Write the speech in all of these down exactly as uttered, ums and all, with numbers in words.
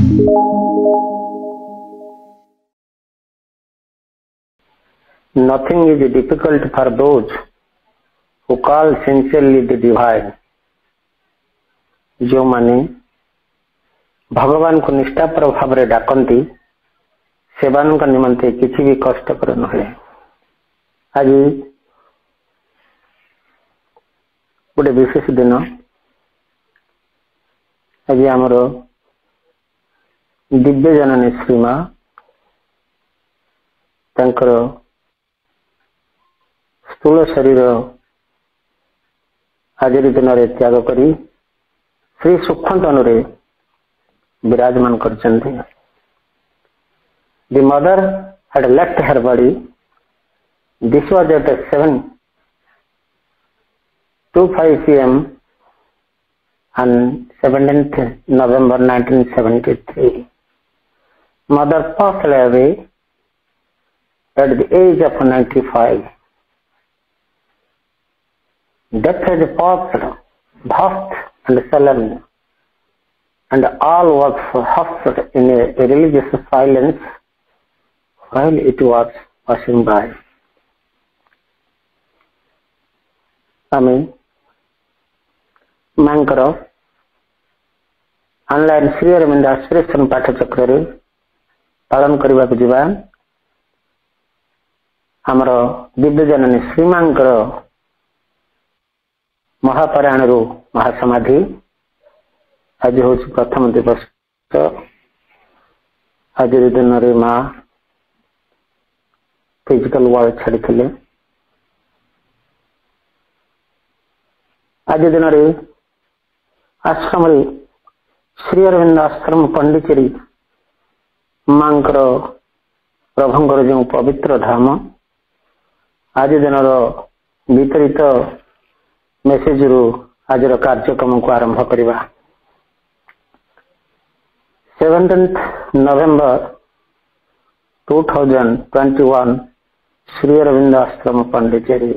Nothing is difficult for those who call sincerely the divine. जो माने भगवान को निष्ठापर भाव में डाकती सेवान निमंते किसी भी कष्टकर नुहे। आज गोटे विशेष दिन। आज आमर दिव्य जननी श्रीमा तांकर स्थूल शरीर आज दिन में त्याग करी श्री सूक्ष्म तनु विराजमान कर। The mother had left her body. This was at seven twenty-five p m on seventeenth November nineteen seventy-three. Mother passed away at the age of ninety-five. Death has passed vast and solemn, and all was hushed in a religious silence while it was passing by. आमे मांकर online Shri Aurobindo aspiration पाठचक्र रे पालन करबा को जीवा। हमर दिव्य जननी श्रीमांकर महापरायण रो महासमाधि आज हूँ प्रथम दिवस। आज दिन रे माँ फिजिकल वर्ल्ड छाड़ी। आज दिन रे आश्रम रे श्री अरविंद आश्रम पंडिचेरी मांकर प्रभुंकर जो पवित्र धाम आज दिन वितरित मेसेज रु आज कार्यक्रम को आरंभ करवा। Seventeenth November two thousand twenty one Shri Aurobindo Ashram Pondicherry.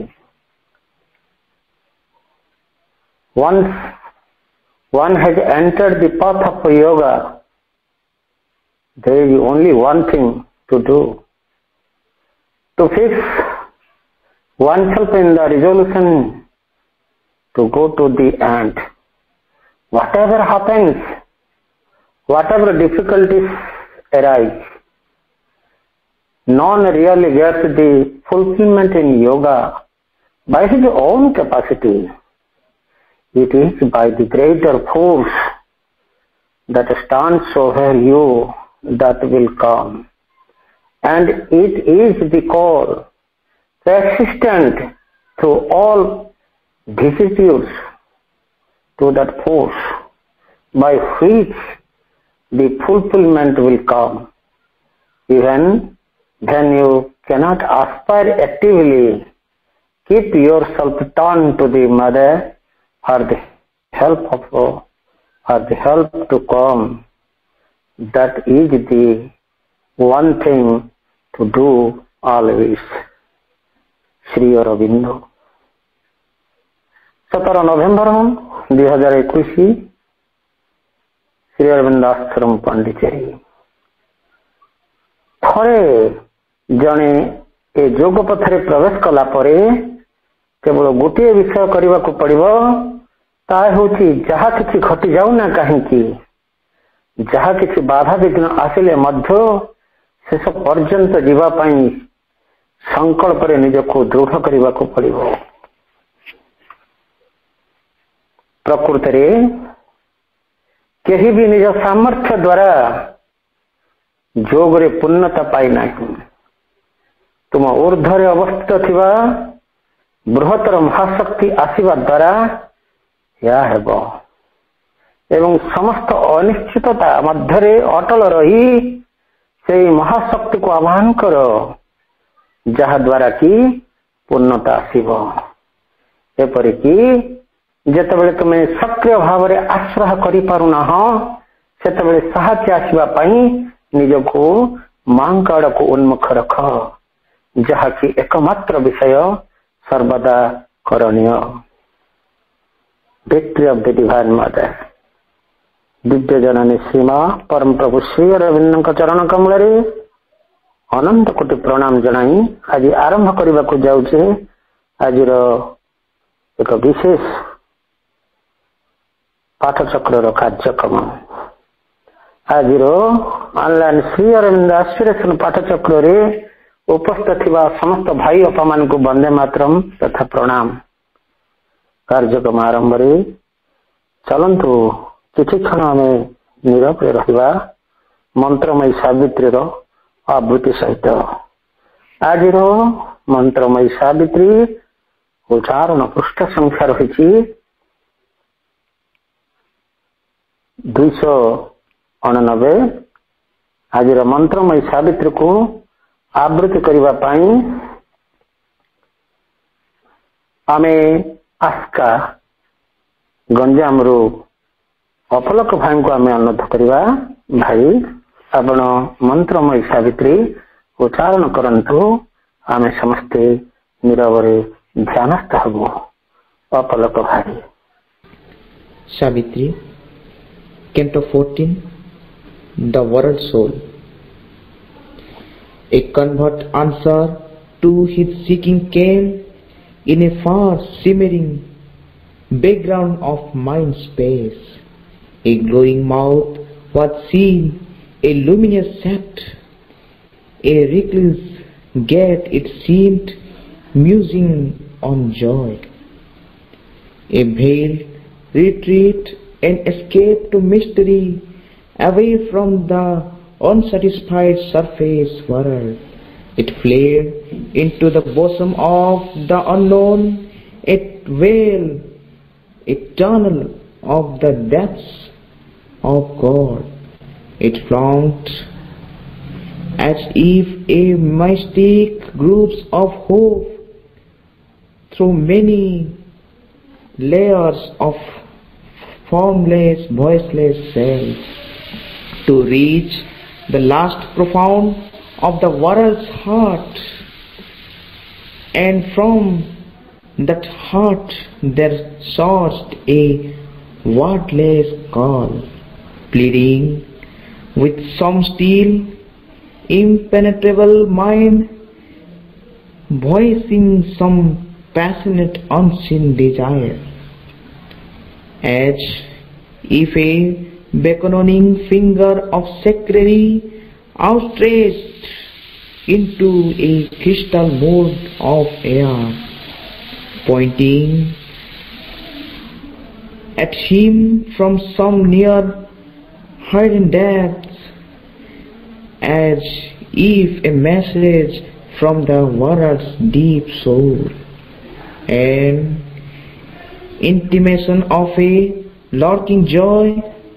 Once one has entered the path of yoga, there is only one thing to do: to fix oneself in the resolution to go to the end. Whatever happens, whatever difficulties arise, none really gets the fulfillment in yoga by his own capacity. It is by the greater force that stands over you that will come, and it is the call persistent through all vicissitudes to that force by which the fulfillment will come. Even when you cannot aspire actively, keep yourself turned to the mother for the help of for the help to come. That is the one thing to do always. Shri Arvind. सत्रह नवेम्बर दुई हजार एक श्री अरविंद आश्रम पंडिचेरी। थरे जने ए जोग पथरे प्रवेश कला परे केवल गोटे विषय करने को पड़ो, ताहा होछि जहा किछि घटी जाऊ ना कहीं, जहा किछि बाधा विघ्न आसिले मध्य शेष पर्यंत जीवा पाई संकल्प रे निजको दृढ़ करने को पड़ो। प्रकृति रे केही भी निज सामर्थ्य द्वारा जोग रे पूर्णता पाई नहीं। तुम ऊर्ध्व रे अवस्थित थिबा बृहत्तर महाशक्ति आसीबा द्वारा या हेबो एवं समस्त अनिश्चितता मध्य अटल रही से महाशक्ति को आह्वान करो, जहा द्वारा कि पूर्णता आसीबो। एपरिकी जेतेबेले तुमे सक्रिय भाव में आश्रय करि पारुना हो, सेतेबेले साहाय्य आसीबा पई निजको मांग आड़को उन्मुख रख, जहा कि एकमात्र विषय सर्वदा करणीय। Victory of the Divine Mother. Divya जननी सीमा परम प्रभु श्री अरविंद चरण कमल अनंत कोटि प्रणाम जनाई आज आरंभ करने को जाऊे आज एक विशेष पाठचक्र कार्यक्रम। आज ऑनलाइन श्री अरविंद एस्पिरेशन पाठचक्र रे उपस्थित थिबा समस्त भाई अपा मान को वंदे मातरम तथा प्रणाम। कार्यक्रम आरंभ रे चलंतु किछि क्षण आम नीरव रहिबा मंत्रमयी सावित्री आवृत्ति सहित। आज मंत्रमयी सावित्री उच्चारण पृष्ठ संख्या रही दुईश अणानबे। आज मंत्रमयी सावित्री को आवृत्ति करने आमे आस्का गंजाम रू अपलक भाई को आम अनुरोध करवा। भाई आपण मंत्रमयी सावित्री उच्चारण करंतु आमे समस्ते नीरव ध्यानस्थ हबु। अपलक भाई। Savitri Canto fourteen, The World Soul. A convert answer to his seeking came in a far shimmering background of mind space. A glowing mouth was seen, a luminous shaft, a reckless gait it seemed, musing on joy. A veiled retreat and escape to mystery, away from the unsatisfied surface world. It fled into the bosom of the unknown, a veil eternal of the depths of God. It flanked as if a mystic groups of hope through many layers of formless, voiceless cells, to reach the last profound of the world's heart. And from that heart there sourced a wordless call, pleading with some still, impenetrable mind, voicing some passionate unseen desire. As if a beckoning finger of secretary outstretched into a crystal mold of air, pointing at him from some near hidden depths, as if a message from the world's deep soul, and intimation of a lurking joy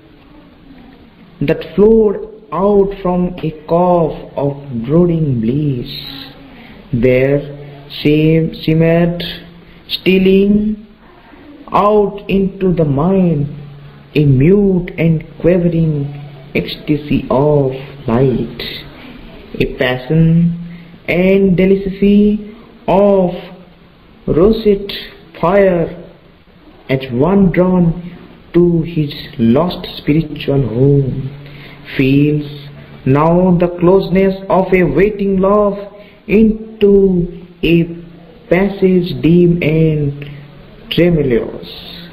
that flowed out from a cough of brooding bliss. There simmered, stealing out into the mind, a mute and quavering ecstasy of light, a passion and delicacy of roseate fire, as one drawn to his lost spiritual home feels now the closeness of a waiting love into a passage dim and tremulous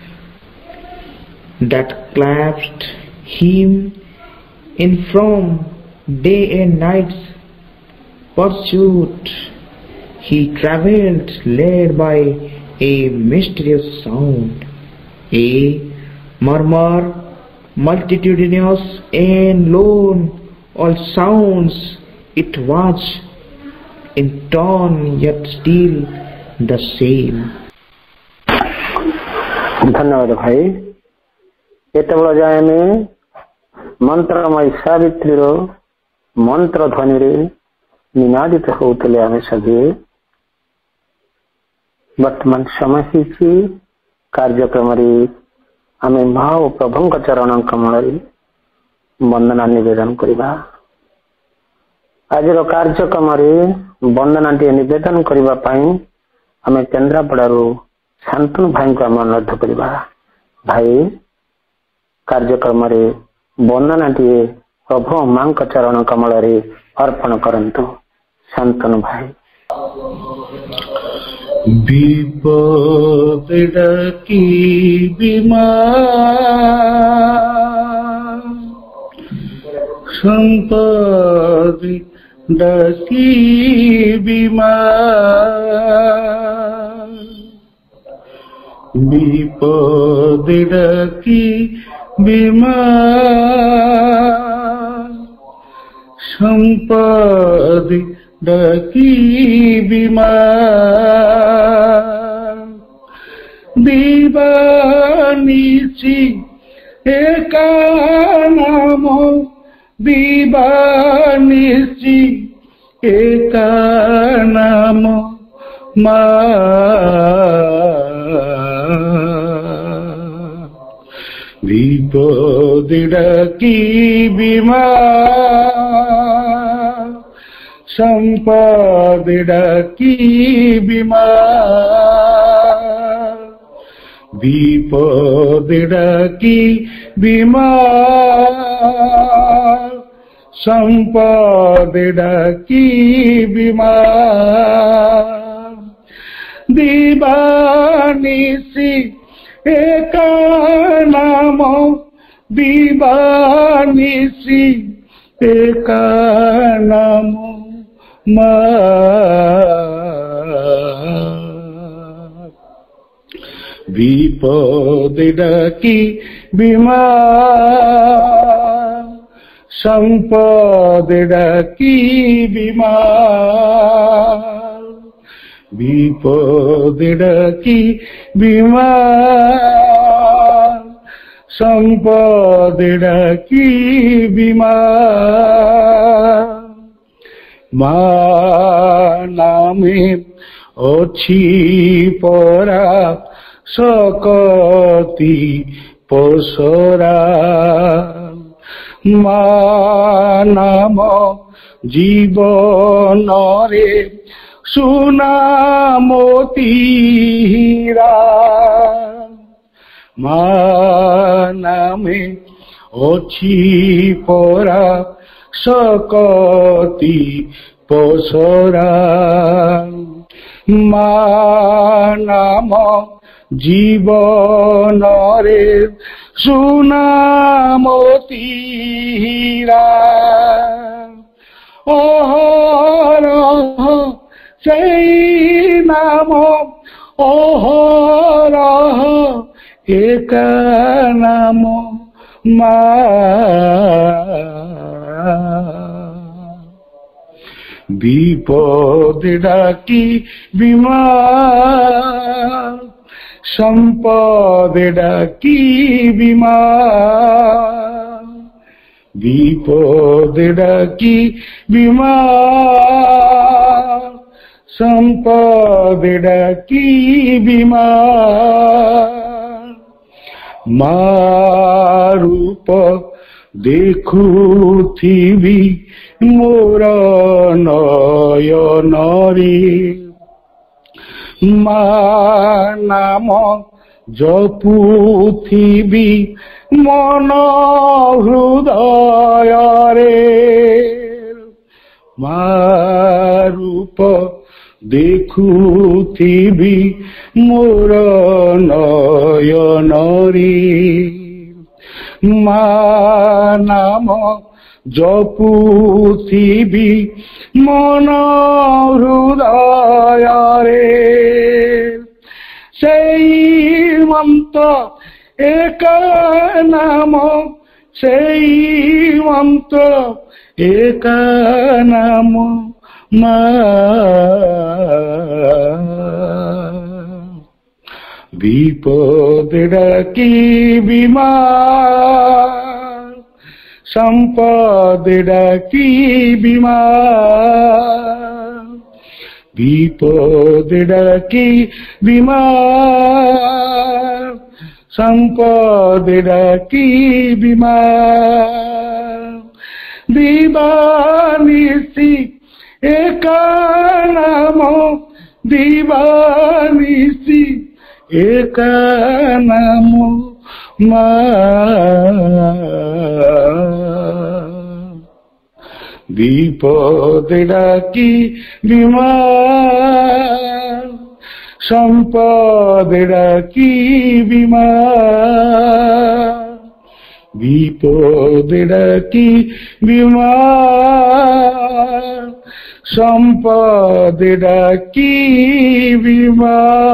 that clasped him in from day and night's pursuit. He travelled led by a mysterious sound, a murmur multitudinous and lone, all sounds it was in tone yet still the same. धन्यवाद भाई। एतबेला जाए में मंत्रमय सावित्री रो मंत्र ध्वनि रे निनादित होतले आमे सभी। वर्तमान समय ही कार्यक्रम रे आमे भाव प्रभु चरण कमल वंदना निवेदन करिबा। आज कार्यक्रम रे वंदना निवेदन करिबा पई आमे केन्द्रापड़ारू शांतनु भाई को आम अनुरोध करवा। भाई कार्यक्रम रे वर्णनाटी प्रभु मां चरण कमल अर्पण करंतु शांतनु भाई। विपद डाकी विमान संपद डाकी विमान विपद डाकी विमान संपद डाकी विमान दिवानिची एका नाम दिवानिची एका नाम मा विपद डाकी विमान संपद डाकी विमान विपद डाकी विमान संपद डाकी विमान दिवानिसी एका नाम दिवानिसी एका नाम मा विपद डाकी विमान संपद डाकी विमान विपद डाकी विमान संपद डाकी विमान मा नामे अछि परा सकती पसरा मा नाम जीवन रे सुनामती हीरा मा नामे अछि परा सकती पसरा मा नाम जीवन रे सुनामती हीरा ओहरह सेई नाम ओहरह एक नाम मा विपद डाकी विमान संपद डाकी विमान विपद डाकी विमान संपद डाकी विमान मारूप देखुथिबी मोर नयन रे मा नाम जपुथिबी मन हृदय रे मा रूप देखुथिबी मोर नयन रे मा नाम जपुथिबी मन हृदय रे सेई मन्त्र एक नाम सेई मन्त्र एक नाम मा विपद डाकी विमान संपद डाकी विमान विपद डाकी विमान संपद डाकी विमान दिवानिसी एक नाम दिवानिसी एक नाम ମା ବିପଦେ ଡାକି ବିମା ସମ୍ପଦେ ଡାକି ବିମା বিপদে ডাকি বিমা সম্পদে ডাকি বিমা।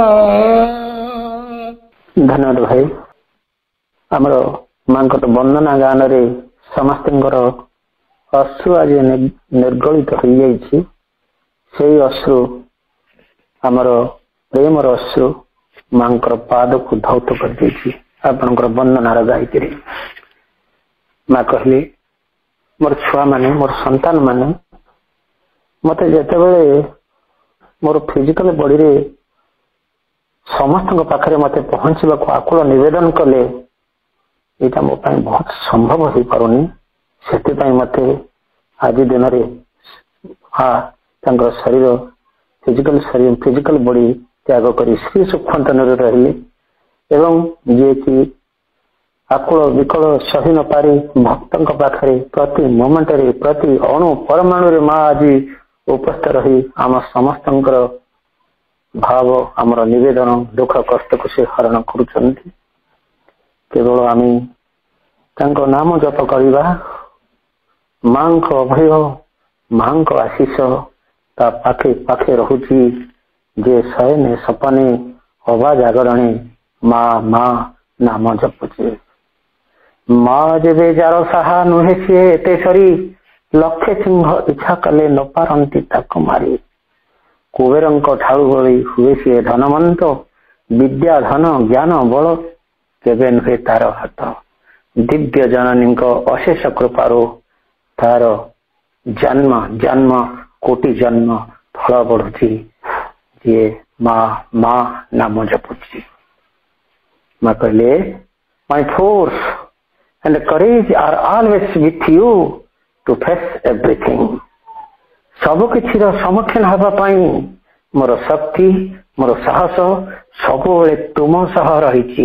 ଧନ୍ୟବାଦ ଭାଇ। ଆମର ମାଙ୍କର ବନ୍ଦନା ଗାନରେ ସମସ୍ତଙ୍କର ଅଶ୍ରୁ ଆଜି ନିର୍ଗଳିତ ହୋଇଯାଇଛି। ସେଇ ଅଶ୍ରୁ ଆମର ପ୍ରେମର ଅଶ୍ରୁ ମାଙ୍କର ପାଦକୁ ଧୌତ କରିଦେଇଛି ଆପଣଙ୍କର ବନ୍ଦନାର ଗାଇକିରି। ମା କହିଲେ ମୋର ଛୁଆମାନେ ମୋର ସନ୍ତାନ ମାନେ ମତେ ଯେତେବେଳେ ମୋର ଫିଜିକାଲ ବଡିରେ ସମସ୍ତଙ୍କ ପାଖରେ ମତେ ପହଞ୍ଚିବାକୁ ଆକୁଳ ନିବେଦନ କଲେ ଏଇଟା ମୋ ପାଇଁ ବହୁତ ସମ୍ଭବ ହେଇପାରୁନି। ସେଥିପାଇଁ ମତେ ଆଜି ଦିନରେ ତାଙ୍କର ଶରୀର ଫିଜିକାଲ ଶରୀର ଫିଜିକାଲ ବଡି ତ୍ୟାଗ କରି ଶ୍ରୀ ସୂକ୍ଷ୍ମତନରେ ରହିଲେ ଏବଂ ଯିଏକି ଆକୁଳ ବିକଳ ସହି ନ ପାରି ଭକ୍ତଙ୍କ ପାଖରେ ପ୍ରତି ମୋମେଣ୍ଟରେ ପ୍ରତି ଅଣୁ ପରମାଣୁରେ ମା ଆଜି ଉପସ୍ଥିତ ରହି ଆମ ସମସ୍ତଙ୍କର ଭାବ ଆମର ନିବେଦନ ଦୁଃଖ କଷ୍ଟକୁ ସେ ହରଣ କରୁଛନ୍ତି। କେବଳ ଆମେ ତାଙ୍କ ନାମ ଜପ କରିବା, ମାଙ୍କ ଅଭୟ ମାଙ୍କ ଆଶିଷ ତା ପାଖେ ପାଖେ ରହୁଛି। ଯେ ଶୟନେ ସପନେ ଅବା ଜାଗରଣେ ମା ମା ନାମ ଜପୁଛି। ମା ଯେବେ ଯାର ସାହା ନୁହେଁ ସିଏ ଏତେ ସରି ଲକ୍ଷେ ସିଂହ ଇଚ୍ଛା କଲେ ନ ପାରନ୍ତି ତାକୁ ମାରି। କୁବେରଙ୍କ ଠାରୁ ଭଳି ହୁଏ ସିଏ ଧନମନ୍ତ ବିଦ୍ୟା ଧନ ଜ୍ଞାନ ବଳ କେବେ ନୁହେଁ ତାର ହାତ। ଦିବ୍ୟ ଜନନୀଙ୍କ ଅଶେଷ କୃପାରୁ ତାର ଜନ୍ମ ଜନ୍ମ କୋଟି ଜନ୍ମ ଫଳ ବଢୁଛି। ଯିଏ ମା ମା ନାମ ଜପୁଛି। ମା କହିଲେ my force and courage are always with you to face everything. ସବୁ କିଛିର ସମ୍ମୁଖୀନ ହେବା ପାଇଁ ମୋର ଶକ୍ତି ମୋର ସାହସ ସବୁବେଳେ ତୁମ ସହ ରହିଛି।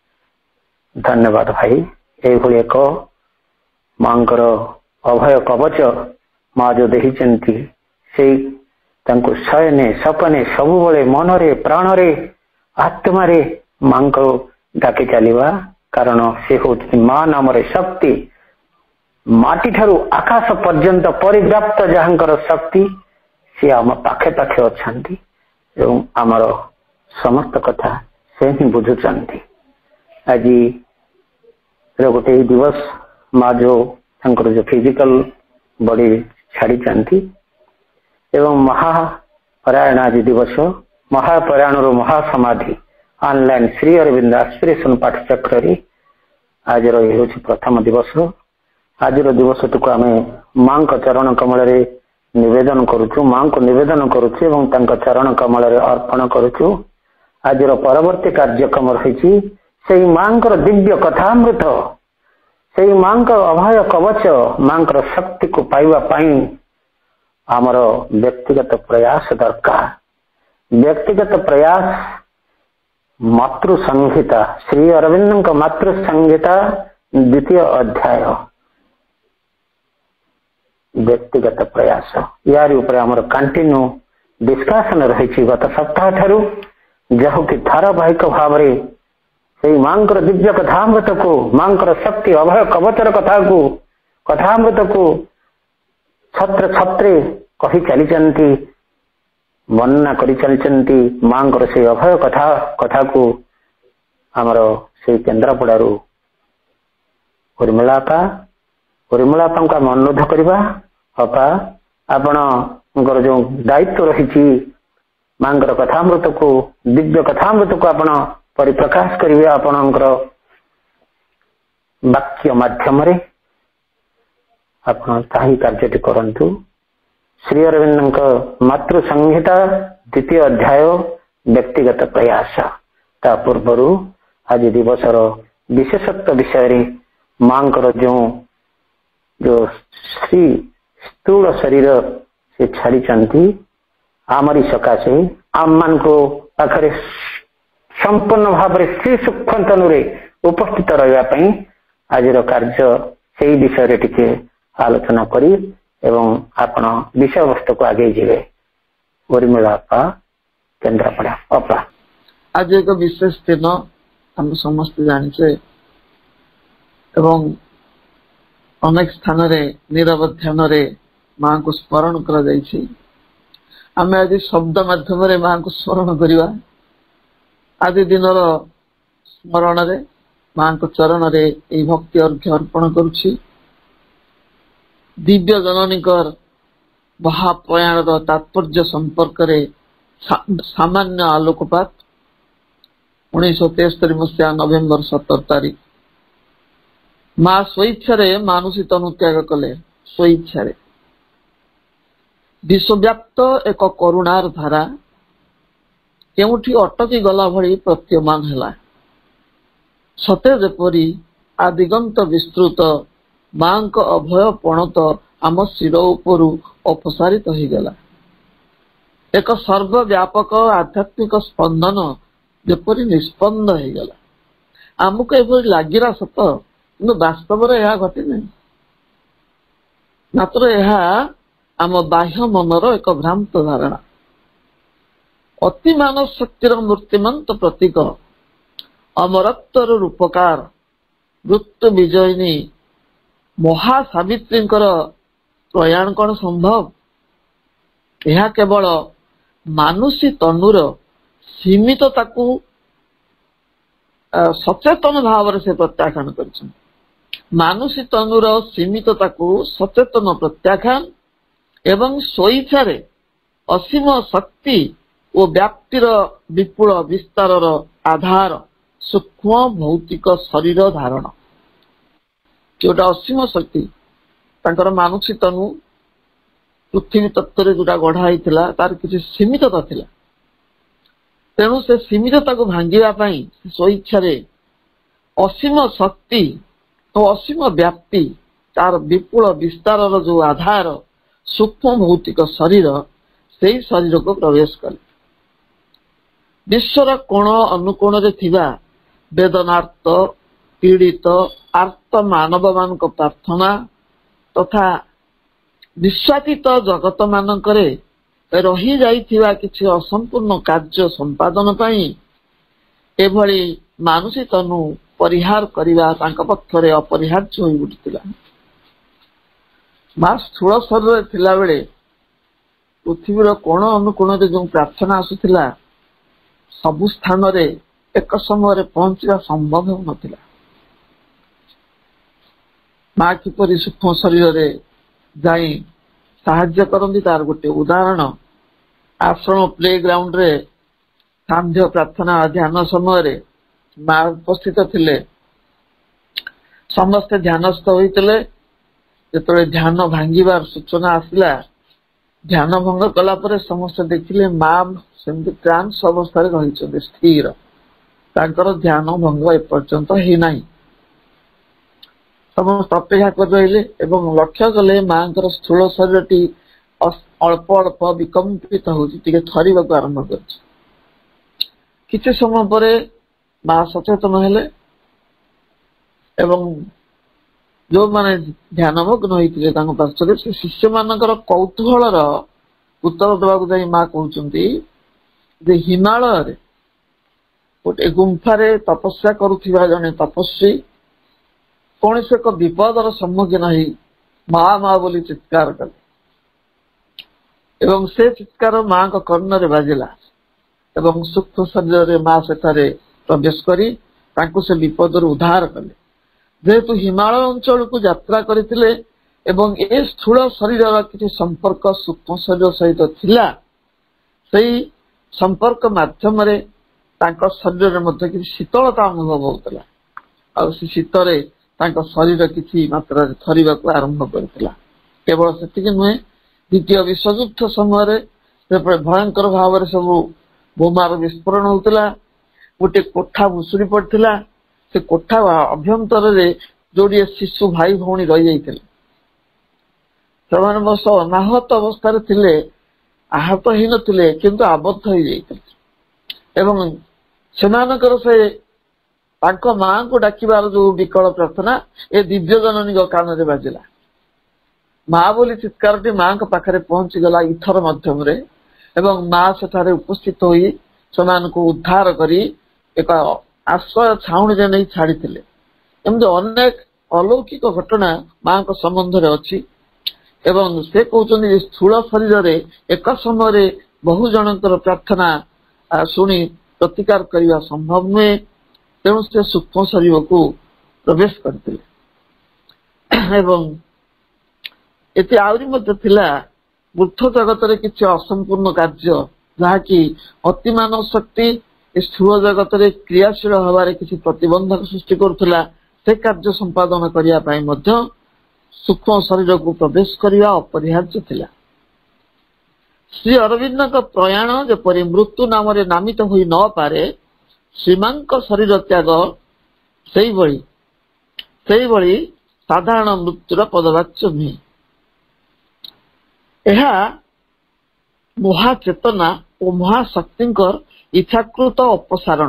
ଧନ୍ୟବାଦ ଭାଇ। ଏଇଭଳି ଏକ ମାଙ୍କର ଅଭୟ କବଚ ମା ଯୋଉ ଦେଇଛନ୍ତି ସେଇ ତାଙ୍କୁ ଶୟନେ ସପନେ ସବୁବେଳେ ମନରେ ପ୍ରାଣରେ ଆତ୍ମାରେ ମାଙ୍କୁ ଡାକି ଚାଲିବା। କାରଣ ସେ ହଉଛି ମା ନାମରେ ଶକ୍ତି। ମାଟି ଠାରୁ ଆକାଶ ପର୍ଯ୍ୟନ୍ତ ପରିବ୍ୟାପ୍ତ ଯାହାଙ୍କର ଶକ୍ତି ସେ ଆମ ପାଖେ ପାଖେ ଅଛନ୍ତି ଏବଂ ଆମର ସମସ୍ତ କଥା ସେ ହିଁ ବୁଝୁଛନ୍ତି। ଆଜି ଗୋଟେ ଦିବସ ମା ଯୋଉ ତାଙ୍କର ଯୋଉ ଫିଜିକାଲ ବଡି ଛାଡିଛନ୍ତି ଏବଂ ମହାପରାୟଣ ଆଜି ଦିବସ ମହାପରାୟଣରୁ ମହାସମାଧି ଅନଲାଇନ ଶ୍ରୀ ଅରବିନ୍ଦ ଆସ୍ପିରେସନ ପାଠଚକ୍ରରେ ଆଜିର ଏ ହେଉଛି ପ୍ରଥମ ଦିବସ। ଆଜିର ଦିବସଟିକୁ ଆମେ ମାଙ୍କ ଚରଣ କମଳରେ ନିବେଦନ କରୁଛୁ ମାଙ୍କୁ ନିବେଦନ କରୁଛୁ ଏବଂ ତାଙ୍କ ଚରଣ କମଳରେ ଅର୍ପଣ କରୁଛୁ। ଆଜିର ପରବର୍ତ୍ତୀ କାର୍ଯ୍ୟକ୍ରମ ରହିଛି ସେଇ ମାଙ୍କର ଦିବ୍ୟ କଥାମୃତ ସେଇ ମାଙ୍କର ଅଭୟ କବଚ ମାଙ୍କର ଶକ୍ତିକୁ ପାଇବା ପାଇଁ ଆମର ବ୍ୟକ୍ତିଗତ ପ୍ରୟାସ ଦରକାର। ବ୍ୟକ୍ତିଗତ ପ୍ରୟାସ ମାତୃ ସଂହିତା ଶ୍ରୀ ଅରବିନ୍ଦଙ୍କ ମାତୃ ସଂହିତା ଦ୍ୱିତୀୟ ଅଧ୍ୟାୟ ବ୍ୟକ୍ତିଗତ ପ୍ରୟାସ ୟାରି ଉପରେ ଆମର କଣ୍ଟିନ୍ୟୁ ଡିସ୍କସନ ରହିଛି ଗତ ସପ୍ତାହ ଠାରୁ ଯାହାକି ଧାରାବାହିକ ଭାବରେ ସେଇ ମାଙ୍କର ଦିବ୍ୟ କଥାମୃତକୁ ମାଙ୍କର ଶକ୍ତି ଅଭୟ କବଚର କଥାକୁ କଥାମୃତକୁ ଛତ୍ର ଛତ୍ରେ କହି ଚାଲିଛନ୍ତି ବର୍ଣ୍ଣନା କରି ଚାଲିଛନ୍ତି। ମାଙ୍କର ସେଇ ଅଭୟ କଥା କଥାକୁ ଆମର ସେଇ କେନ୍ଦ୍ରାପଡାରୁ ଉର୍ମିଳାପା ଉର୍ମିଳାପାଙ୍କୁ ଆମେ ଅନୁରୋଧ କରିବା ଅପା ଆପଣଙ୍କର ଯୋଉ ଦାୟିତ୍ୱ ରହିଛି ମାଙ୍କର କଥାମୃତକୁ ଦିବ୍ୟ କଥାମୃତକୁ ଆପଣ ପରିପ୍ରକାଶ କରିବେ ଆପଣଙ୍କର ବାକ୍ୟ ମାଧ୍ୟମରେ ଆପଣ ତାହି କାର୍ଯ୍ୟଟି କରନ୍ତୁ। ଶ୍ରୀ ଅରବିନ୍ଦଙ୍କ ମାତୃ ସଂହିତା ଦ୍ୱିତୀୟ ଅଧ୍ୟାୟ ବ୍ୟକ୍ତିଗତ ପ୍ରୟାସ। ତା ପୂର୍ବରୁ ଆଜି ଦିବସର ବିଶେଷତ୍ୱ ବିଷୟରେ ମାଙ୍କର ଯେଉଁ ଯୋଉ ଶ୍ରୀ ସ୍ଥୂଳ ଶରୀର ସେ ଛାଡିଛନ୍ତି ଆମରି ସକାଶେ ଆମମାନଙ୍କ ପାଖରେ ସମ୍ପୂର୍ଣ୍ଣ ଭାବରେ ଶ୍ରୀ ସୂକ୍ଷ୍ମ ତନୁରେ उपस्थित रही आज कार्य से विषय टिके आलोचना करी एवं आपण विषय वस्तु को आगे जीवे। उर्मिला अपा केन्द्रापड़ा अपा आज एक विशेष दिन हम समस्त जानिचे एवं अनेक स्थान रे नीरव ध्यान रे मां को स्मरण करा जायछि। आमे आज शब्द माध्यम रे मां को स्मरण करिवा। आज दिन रो स्मरण रे मां को चरण रे ए भक्ति अर्घ्य अर्पण करूछि। दिव्य जननीकर महाप्रयाण रो तात्पर्य संपर्क रे सामान्य आलोकपात उन्नीस सौ तेस्तरी मसीहा नवेम्बर सतर तारीख मां स्वेच्छा मानुषी तनु त्याग कले। स्वेच्छा विश्वव्याप्त एक करुणार धारा केउठी अटकी गला भली प्रतीयमान हैला। सते जेपरी आदिगंत विस्तृत मां को अभय पणत आम शिर उपरु अपसारित हो गला। एक सर्वव्यापक आध्यात्मिक स्पंदन जेपरी निष्पन्द हो गला। आमको एपरी लागिरा सत किंतु वास्तव में यह घटी नहीं। मात्र यह आम बाह्य मनर एक भ्रांत धारणा। अति मानव शक्तिर मूर्तिमंत प्रतीक अमरत्वर रूपकार मृत्यु विजयिनी महासावित्री प्रयाण कौन संभव? यह केवल मानुषी तनुर सीमित ताकू सचेतन भाव से प्रत्याख्यान कर मानुषी तनुर सीमित ताकू सचेतन प्रत्याख्यान एवं स्वेच्छा असीम शक्ति और व्याप्तिर विपुल विस्तार आधार सूक्ष्म भौतिक शरीर धारण जोटा असीम शक्ति तांकर मानुषी तनु पृथ्वी तत्व जोटा गढ़ा तार किसी सीमितता थिला। तेणु से सीमितता को भांगिबा पई स्वेच्छा असीम शक्ति और असीम व्याप्ति तार विपुल विस्तार जो आधार सूक्ष्म भौतिक शरीर से शरीर को प्रवेश कले। विश्वर कोण अनुकोण रे थिबा वेदनार्थ पीड़ित आर्त मानव मान प्रार्थना तथा विश्वातीत जगत मानकरे रही जाइथिबा किछि असंपूर्ण कार्य संपादन पई एभली मानुषी तनु परिहार करिबा तांक पक्षरे अपरिहार्य होई उठितिला। मां स्थूल शरीर थिला बेले पृथ्वीर कोण अनुकोण रे जो प्रार्थना आसुथिला सबु स्थान रे एक समय पहुंचवा संभव हो नथिला। मां किपरि सूक्ष्म शरीर रे जाई साहाय्य करंदी तार गोटे उदाहरण आश्रम प्ले ग्राउंड रे सांध्य प्रार्थना ध्यान समय रे मां उपस्थित थिले। समस्त ध्यानस्थ होइतिले। जेतले ध्यान भांगिबार सूचना आसिला ध्यान भंग कला परे समस्त देखिले मां सेमति ट्रांस अवस्था रे रहिछन्ते स्थिर तांकर ध्यान भंग एपर्यंत हे नाही। समस्त अपेक्षा कर रहिले एवं लक्ष्य कले मांकर स्थूल शरीरटी अल्प अल्प विकम्पित होछि टिके थरिबाक आरंभ करछि। किछि समय परे मां सचेतन हेले एवं जो माने ध्यानमग्न होइतिले तांको पार्श्वरे से शिष्य मानकर कौतूहलर उत्तर देबाक जाई मां कहउचंती जे हिमालय रे गोटे गुंफा रे तपस्या करुथिबा जने तपस्वी कौन से एक विपदर सम्मुखीन ही माँ माँ बोली चित्कार कले एवं से चित्कार माँ को कर्ण रे बाजिला एवं सूक्ष्म शरीर रे माँ सेठारे प्रवेश करी तांको से विपदर उद्धार कले। जेहेतु हिमालय अंचल को यात्रा करथिले एवं ए स्थूल शरीर किसी संपर्क सूक्ष्म शरीर सहित थिला सेही संपर्क माध्यम रे तांको शरीर मध्य किसी शीतलता अनुभव होतला आ से शीतरे तांको शरीर किसी मात्रा थरिबा को आरंभ करथिला। केवल सेतिक नुहे द्वितीय विश्वयुद्ध समय भयंकर भाव में सब बोमार विस्फोरण होता गोटे कोठा भुशुरी पड़ता से कोठा अभ्यंतर जोड़े शिशु भाई भौणी रही जाते से अनाहत अवस्था थे आहत ही नथिले किंतु आबद्ध हो जाते एवं से ତାଙ୍କ ମାଙ୍କୁ ଡାକିବାର ଯୋଉ ବିକଳ ପ୍ରାର୍ଥନା ଏ ଦିବ୍ୟ ଜନନୀଙ୍କ କାନରେ ବାଜିଲା। ମା ବୋଲି ଚିତ୍କାରଟି ମାଙ୍କ ପାଖରେ ପହଞ୍ଚିଗଲା ଇଥର ମାଧ୍ୟମରେ ଏବଂ ମା ସେଠାରେ ଉପସ୍ଥିତ ହୋଇ ସେମାନଙ୍କୁ ଉଦ୍ଧାର କରି ଏକ ଆଶ୍ରୟ ଛାଉଣିରେ ନେଇ ଛାଡିଥିଲେ। ଏମିତି ଅନେକ ଅଲୌକିକ ଘଟଣା ମାଙ୍କ ସମ୍ବନ୍ଧରେ ଅଛି ଏବଂ ସେ କହୁଛନ୍ତି ଯେ ସ୍ଥୂଳ ଶରୀରରେ ଏକ ସମୟରେ ବହୁ ଜଣଙ୍କର ପ୍ରାର୍ଥନା ଶୁଣି ପ୍ରତିକାର କରିବା ସମ୍ଭବ ନୁହେଁ, ତେଣୁ ସେ ସୂକ୍ଷ୍ମ ଶରୀରକୁ ପ୍ରବେଶ କରିଥିଲେ। ଏବଂ ଏତେ ଆହୁରି ମଧ୍ୟ ଥିଲା ବୃଦ୍ଧ ଜଗତରେ କିଛି ଅସମ୍ପୂର୍ଣ୍ଣ କାର୍ଯ୍ୟ ଯାହାକି ଅତିମାନବ ଶକ୍ତି ସ୍ଥୂଳ ଜଗତରେ କ୍ରିୟାଶୀଳ ହେବାରେ କିଛି ପ୍ରତିବନ୍ଧକ ସୃଷ୍ଟି କରୁଥିଲା। ସେ କାର୍ଯ୍ୟ ସମ୍ପାଦନ କରିବା ପାଇଁ ମଧ୍ୟ ସୂକ୍ଷ୍ମ ଶରୀରକୁ ପ୍ରବେଶ କରିବା ଅପରିହାର୍ଯ୍ୟ ଥିଲା। ଶ୍ରୀ ଅରବିନ୍ଦଙ୍କ ପ୍ରୟାଣ ଯେପରି ମୃତ୍ୟୁ ନାମରେ ନାମିତ ହୋଇ ନପାରେ, ଶ୍ରୀମାଙ୍କ ଶରୀର ତ୍ୟାଗ ସେଇଭଳି ସେଇଭଳି ସାଧାରଣ ମୃତ୍ୟୁର ପଦବାଚ୍ୟ ନୁହେଁ। ଏହା ମହାଚେତନା ଓ ମହାଶକ୍ତିଙ୍କର ଇଚ୍ଛାକୃତ ଅପସାରଣ।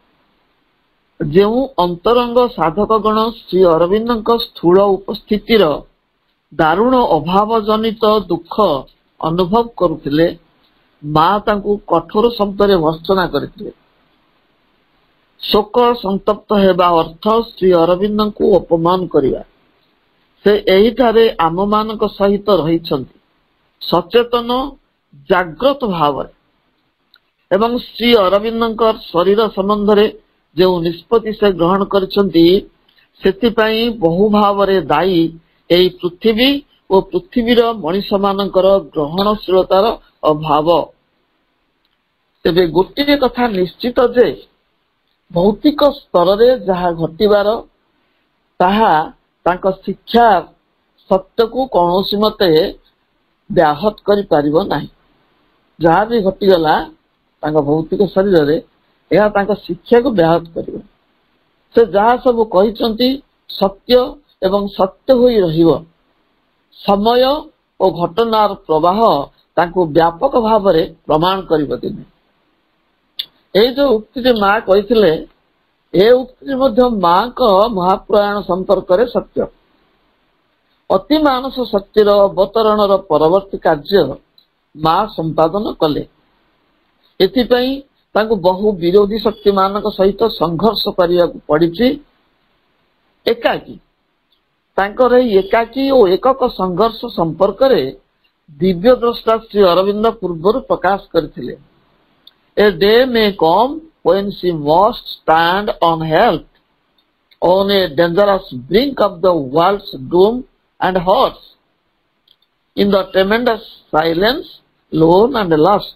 ଯେଉଁ ଅନ୍ତରଙ୍ଗ ସାଧକଗଣ ଶ୍ରୀ ଅରବିନ୍ଦଙ୍କ ସ୍ଥୂଳ ଉପସ୍ଥିତିର ଦାରୁଣ ଅଭାବ ଜନିତ ଦୁଃଖ ଅନୁଭବ କରୁଥିଲେ, ମା ତାଙ୍କୁ କଠୋର ଶବ୍ଦରେ ଭର୍ତ୍ସନା କରିଥିଲେ। ଶୋକ ସନ୍ତପ୍ତ ହେବା ଅର୍ଥ ଶ୍ରୀ ଅରବିନ୍ଦଙ୍କୁ ଅପମାନ କରିବା। ସେ ଏହିଠାରେ ଆମମାନଙ୍କ ସହିତ ରହିଛନ୍ତି ସଚେତନ ଜାଗ୍ରତ ଭାବରେ ଏବଂ ଶ୍ରୀ ଅରବିନ୍ଦଙ୍କ ଶରୀର ସମ୍ବନ୍ଧରେ ଯେଉଁ ନିଷ୍ପତ୍ତି ସେ ଗ୍ରହଣ କରିଛନ୍ତି ସେଥିପାଇଁ ବହୁ ଭାବରେ ଦାୟୀ ଏହି ପୃଥିବୀ ଓ ପୃଥିବୀର ମଣିଷମାନଙ୍କର ଗ୍ରହଣଶୀଳତାର ଅଭାବ। ତେବେ ଗୋଟିଏ କଥା ନିଶ୍ଚିତ ଯେ ଭୌତିକ ସ୍ତରରେ ଯାହା ଘଟିବାର ତାହା ତାଙ୍କ ଶିକ୍ଷା ସତ୍ୟକୁ କୌଣସି ମତେ ବ୍ୟାହତ କରିପାରିବ ନାହିଁ। ଯାହା ବି ଘଟିଗଲା ତାଙ୍କ ଭୌତିକ ଶରୀରରେ ଏହା ତାଙ୍କ ଶିକ୍ଷାକୁ ବ୍ୟାହତ କରିବ। ସେ ଯାହା ସବୁ କହିଛନ୍ତି ସତ୍ୟ ଏବଂ ସତ୍ୟ ହୋଇ ରହିବ। ସମୟ ଓ ଘଟଣାର ପ୍ରବାହ ତାଙ୍କୁ ବ୍ୟାପକ ଭାବରେ ପ୍ରମାଣ କରିବ ଦିନେ। ଏଇ ଯୋଉ ଉକ୍ତିଟି ମା କହିଥିଲେ, ଏ ଉକ୍ତି ମଧ୍ୟ ମାଙ୍କ ମହାପ୍ରୟାଣ ସମ୍ପର୍କରେ ସତ୍ୟ। ଅତି ମାନସ ଶକ୍ତିର ଅବତରଣର ପରବର୍ତ୍ତୀ କାର୍ଯ୍ୟ ମା ସମ୍ପାଦନ କଲେ। ଏଥିପାଇଁ ତାଙ୍କୁ ବହୁ ବିରୋଧୀ ଶକ୍ତି ମାନଙ୍କ ସହିତ ସଂଘର୍ଷ କରିବାକୁ ପଡିଛି। ଏକାକୀ ତାଙ୍କର ଏହି ଏକାକୀ ଓ ଏକକ ସଂଘର୍ଷ ସମ୍ପର୍କରେ ଦିବ୍ୟ ଦ୍ରଷ୍ଟା ଶ୍ରୀ ଅରବିନ୍ଦ ପୂର୍ବରୁ ପ୍ରକାଶ କରିଥିଲେ। A day may come when she must stand unhelped on a dangerous brink of the world's doom and hurt, in the tremendous silence, lone and lost.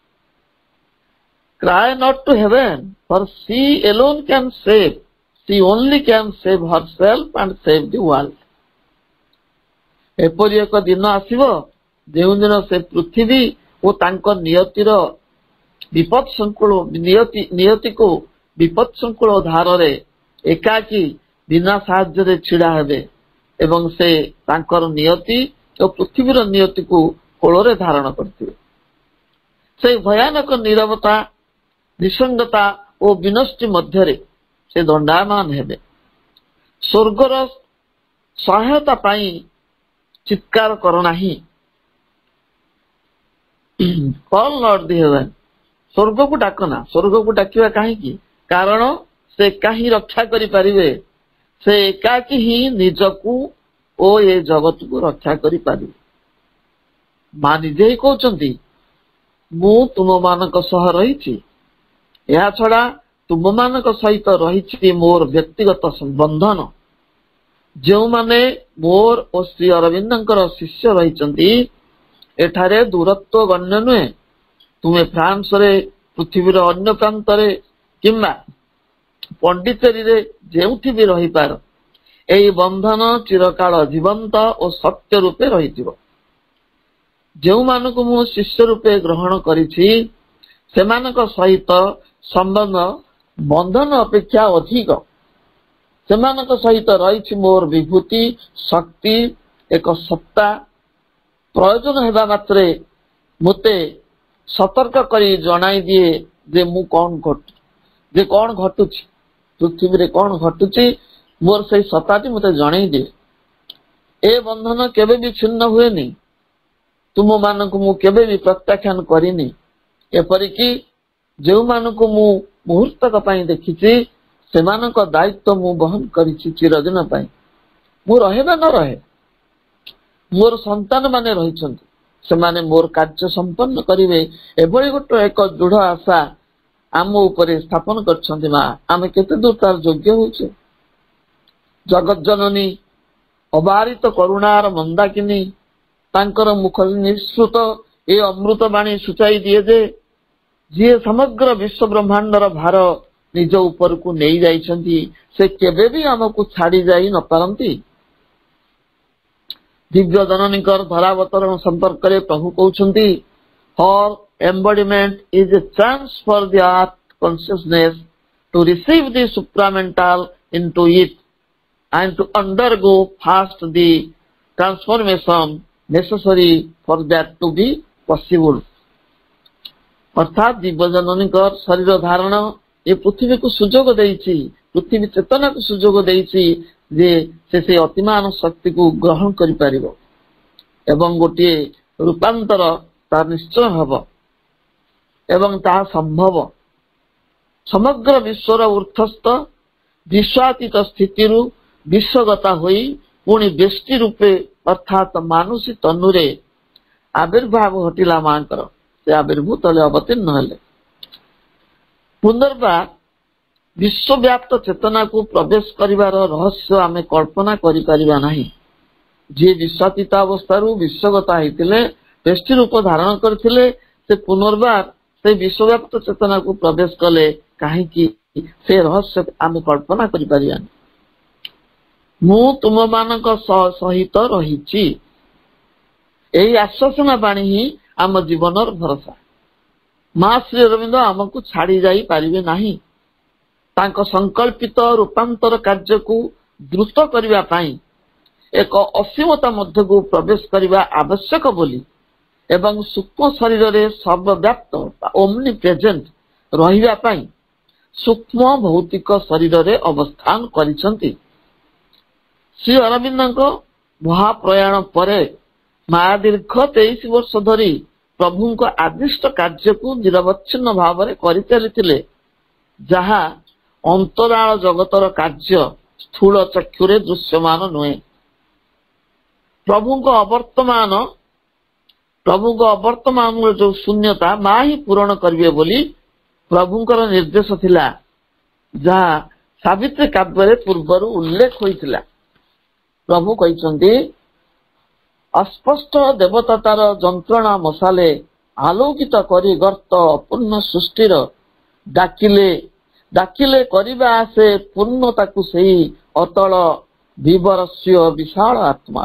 Cry not to heaven, for she alone can save. She only can save herself and save the world. ଏପରି ଏକ ଦିନ ଆସିବ ଯେଉଁଦିନ ସେ ପୃଥିବୀ ଓ ତାଙ୍କ ନିୟତିର ବିପଦ ସଂକୁଳ ନିୟତି ନିୟତିକୁ ବିପଦ ସଂକୁଳ ଧାରରେ ଏକାକୀ ବିନା ସାହାଯ୍ୟରେ ଛିଡା ହେବେ ଏବଂ ସେ ତାଙ୍କର ନିୟତି ଓ ପୃଥିବୀର ନିୟତିକୁ କୋଳରେ ଧାରଣ କରିଥିବେ। ସେଇ ଭୟାନକ ନୀରବତା, ନିଃସଙ୍ଗତା ଓ ବିନଷ୍ଟି ମଧ୍ୟରେ ସେ ଦଣ୍ଡାୟମାନ ହେବେ। ସ୍ୱର୍ଗର ସହାୟତା ପାଇଁ ଚିତ୍କାର କର ନାହିଁ। Call not the heaven. ସ୍ୱର୍ଗକୁ ଡାକ ନା। ସ୍ୱର୍ଗକୁ ଡାକିବା କାହିଁକି? କାରଣ ସେ ଏକା ହିଁ ରକ୍ଷା କରିପାରିବେ। ସେ ଏକାକୀ ହିଁ ନିଜକୁ ଓ ଏ ଜଗତକୁ ରକ୍ଷା କରିପାରିବେ। ମା ନିଜେ ହିଁ କହୁଛନ୍ତି, ମୁଁ ତୁମମାନଙ୍କ ସହ ରହିଛି। ଏହା ଛଡା ତୁମମାନଙ୍କ ସହିତ ରହିଛି ମୋର ବ୍ୟକ୍ତିଗତ ସମ୍ବନ୍ଧନ। ଯେଉଁମାନେ ମୋର ଓ ଶ୍ରୀ ଅରବିନ୍ଦଙ୍କର ଶିଷ୍ୟ ରହିଛନ୍ତି, ଏଠାରେ ଦୂରତ୍ୱ ଗଣ୍ୟ ନୁହେଁ। ତୁମେ ଫ୍ରାନ୍ସରେ, ପୃଥିବୀର ଅନ୍ୟ ପ୍ରାନ୍ତରେ କିମ୍ବା ପଣ୍ଡିଚେରୀରେ ଯେଉଁଠି ବି ରହିପାର, ଏହି ବନ୍ଧନ ଚିରକାଳ ଜୀବନ୍ତ ଓ ସତ୍ୟ ରୂପେ ରହିଥିବ। ଯେଉଁମାନଙ୍କୁ ମୁଁ ଶିଷ୍ୟ ରୂପେ ଗ୍ରହଣ କରିଛି ସେମାନଙ୍କ ସହିତ ସମ୍ବନ୍ଧ ବନ୍ଧନ ଅପେକ୍ଷା ଅଧିକ। ସେମାନଙ୍କ ସହିତ ରହିଛି ମୋର ବିଭୂତି, ଶକ୍ତି, ଏକ ସତ୍ତା। ପ୍ରୟୋଜନ ହେବା ମାତ୍ରେ ମୋତେ ସତର୍କ କରି ଜଣାଇ ଦିଏ ଯେ ମୁଁ କଣ ଘଟୁ ଯେ କଣ ଘଟୁଛି। ପୃଥିବୀରେ କଣ ଘଟୁଛି ମୋର ସେଇ ସତ୍ତାଟି ମତେ ଜଣେଇ ଦିଏ। ଏ ବନ୍ଧନ କେବେ ବି ଛିନ୍ନ ହୁଏନି, ତୁମମାନଙ୍କୁ ମୁଁ କେବେ ବି ପ୍ରତ୍ୟାଖ୍ୟାନ କରିନି। ଏପରିକି ଯେଉଁମାନଙ୍କୁ ମୁଁ ମୁହୂର୍ତ୍ତକ ପାଇଁ ଦେଖିଛି ସେମାନଙ୍କ ଦାୟିତ୍ୱ ମୁଁ ବହନ କରିଛି ଚିରଦିନ ପାଇଁ। ମୁଁ ରହେ ବା ନ ରହେ, ମୋର ସନ୍ତାନ ମାନେ ରହିଛନ୍ତି, ସେମାନେ ମୋର କାର୍ଯ୍ୟ ସମ୍ପନ୍ନ କରିବେ। ଏଭଳି ଗୋଟେ ଏକ ଦୃଢ ଆଶା ଆମ ଉପରେ ସ୍ଥାପନ କରିଛନ୍ତି ମା। ଆମେ କେତେ ଦୂର ତାର ଯୋଗ୍ୟ ହଉଛେ? ଜଗତ ଜନନୀ ଅବାରିତ କରୁଣାର ମନ୍ଦାକିନୀ ତାଙ୍କର ମୁଖ ନିଃସୃତ ଏ ଅମୃତ ବାଣୀ ସୂଚାଇ ଦିଏ ଯେ ଯିଏ ସମଗ୍ର ବିଶ୍ୱ ବ୍ରହ୍ମାଣ୍ଡର ଭାର ନିଜ ଉପରକୁ ନେଇ ଯାଇଛନ୍ତି ସେ କେବେ ବି ଆମକୁ ଛାଡି ଯାଇ ନ ପାରନ୍ତି। ଦିବ୍ୟ ଜନନୀଙ୍କର ଧରାବତରଣ ସମ୍ପର୍କରେ ପ୍ରଭୁ କହୁଛନ୍ତି, her embodiment is a chance for the earth consciousness to receive the supramental into it and to undergo first the transformation necessary for that to be possible। ଅର୍ଥାତ୍ ଦିବ୍ୟ ଜନନୀଙ୍କର ଶରୀର ଧାରଣ ଏ ପୃଥିବୀକୁ ସୁଯୋଗ ଦେଇଛି, ପୃଥିବୀ ଚେତନାକୁ ସୁଯୋଗ ଦେଇଛି ଯେ ସେ ସେ ଅତିମାନ ଶକ୍ତିକୁ ଗ୍ରହଣ କରିପାରିବ ଏବଂ ଗୋଟିଏ ରୂପାନ୍ତର ତାର ନିଶ୍ଚୟ ହବ ଏବଂ ତାହା ସମ୍ଭବ। ସମଗ୍ର ବିଶ୍ୱର ଉର୍ଦ୍ଧ୍ୱସ୍ଥ ବିଶ୍ୱାତୀତ ସ୍ଥିତିରୁ ବିଶ୍ୱଗତା ହୋଇ ପୁଣି ବେଷ୍ଟି ରୂପେ ଅର୍ଥାତ୍ ମାନୁଷୀ ତନୁରେ ଆବିର୍ଭାବ ଘଟିଲା ମାଙ୍କର। ସେ ଆବିର୍ଭୂତ ହେଲେ, ଅବତୀର୍ଣ୍ଣ ହେଲେ। ପୁନର୍ବାର ବିଶ୍ୱବ୍ୟାପ୍ତ ଚେତନାକୁ ପ୍ରବେଶ କରିବାର ରହସ୍ୟ ଆମେ କଳ୍ପନା କରିପାରିବା ନାହିଁ। ଯିଏ ବିଶ୍ୱାତୀତ ଅବସ୍ଥାରୁ ବିଶ୍ୱଗତା ହେଇଥିଲେ, ବେଷ୍ଟି ରୂପ ଧାରଣ କରିଥିଲେ, ସେ ପୁନର୍ବାର ସେ ବିଶ୍ୱବ୍ୟାପ୍ତ ଚେତନାକୁ ପ୍ରବେଶ କଲେ କାହିଁକି? ସେ ରହସ୍ୟ ଆମେ କଳ୍ପନା କରିପାରିବାନି। ମୁଁ ତୁମମାନଙ୍କ ସହିତ ରହିଛି, ଏହି ଆଶ୍ୱାସନା ବାଣୀ ହିଁ ଆମ ଜୀବନର ଭରସା। ମା ଶ୍ରୀ ଅରବିନ୍ଦ ଆମକୁ ଛାଡି ଯାଇ ପାରିବେ ନାହିଁ। ତାଙ୍କ ସଂକଳ୍ପିତ ରୂପାନ୍ତର କାର୍ଯ୍ୟକୁ ଦ୍ରୁତ କରିବା ପାଇଁ ଏକ ଅସୀମତା ମଧ୍ୟକୁ ପ୍ରବେଶ କରିବା ଆବଶ୍ୟକ ବୋଲି ଏବଂ ସୂକ୍ଷ୍ମ ଶରୀରରେ ସର୍ବବ୍ୟାପ୍ତ ଓମ୍ନି ପ୍ରେଜେଣ୍ଟ ରହିବା ପାଇଁ ସୂକ୍ଷ୍ମ ଭୌତିକ ଶରୀରରେ ଅବସ୍ଥାନ କରିଛନ୍ତି। ଶ୍ରୀ ଅରବିନ୍ଦଙ୍କ ମହାପ୍ରୟାଣ ପରେ ମା ଦୀର୍ଘ ତେଇଶ ବର୍ଷ ଧରି ପ୍ରଭୁଙ୍କ ଆଦିଷ୍ଟ କାର୍ଯ୍ୟକୁ ନିରବଚ୍ଛିନ୍ନ ଭାବରେ କରିଚାଲିଥିଲେ, ଯାହା ଅନ୍ତରାଳ ଜଗତର କାର୍ଯ୍ୟ ସ୍ଥୂଳ ଚକ୍ଷୁରେ ଦୃଶ୍ୟମାନ ନୁହେଁ। ପ୍ରଭୁଙ୍କ ଅବର୍ତ୍ତମାନ ପ୍ରଭୁଙ୍କ ଅବର୍ତ୍ତମାନର ଯୋଉ ଶୂନ୍ୟତା ମା ହିଁ ପୂରଣ କରିବେ ବୋଲି ପ୍ରଭୁଙ୍କର ନିର୍ଦ୍ଦେଶ ଥିଲା, ଯାହା ସାବିତ୍ରୀ କାବ୍ୟରେ ପୂର୍ବରୁ ଉଲ୍ଲେଖ ହୋଇଥିଲା। ପ୍ରଭୁ କହିଛନ୍ତି, ଅସ୍ପଷ୍ଟ ଦେବତାର ଯନ୍ତ୍ରଣା ମଶାଲେ ଆଲୋକିତ କରି ଗର୍ତ୍ତ ଅପୂର୍ଣ୍ଣ ସୃଷ୍ଟିର ଡାକିଲେ ଡାକିଲେ କରିବା ଆସେ ପୂର୍ଣ୍ଣତାକୁ ସେହି ଅତଳ ବିବରସ୍ୟ ବିଶାଳ ଆତ୍ମା।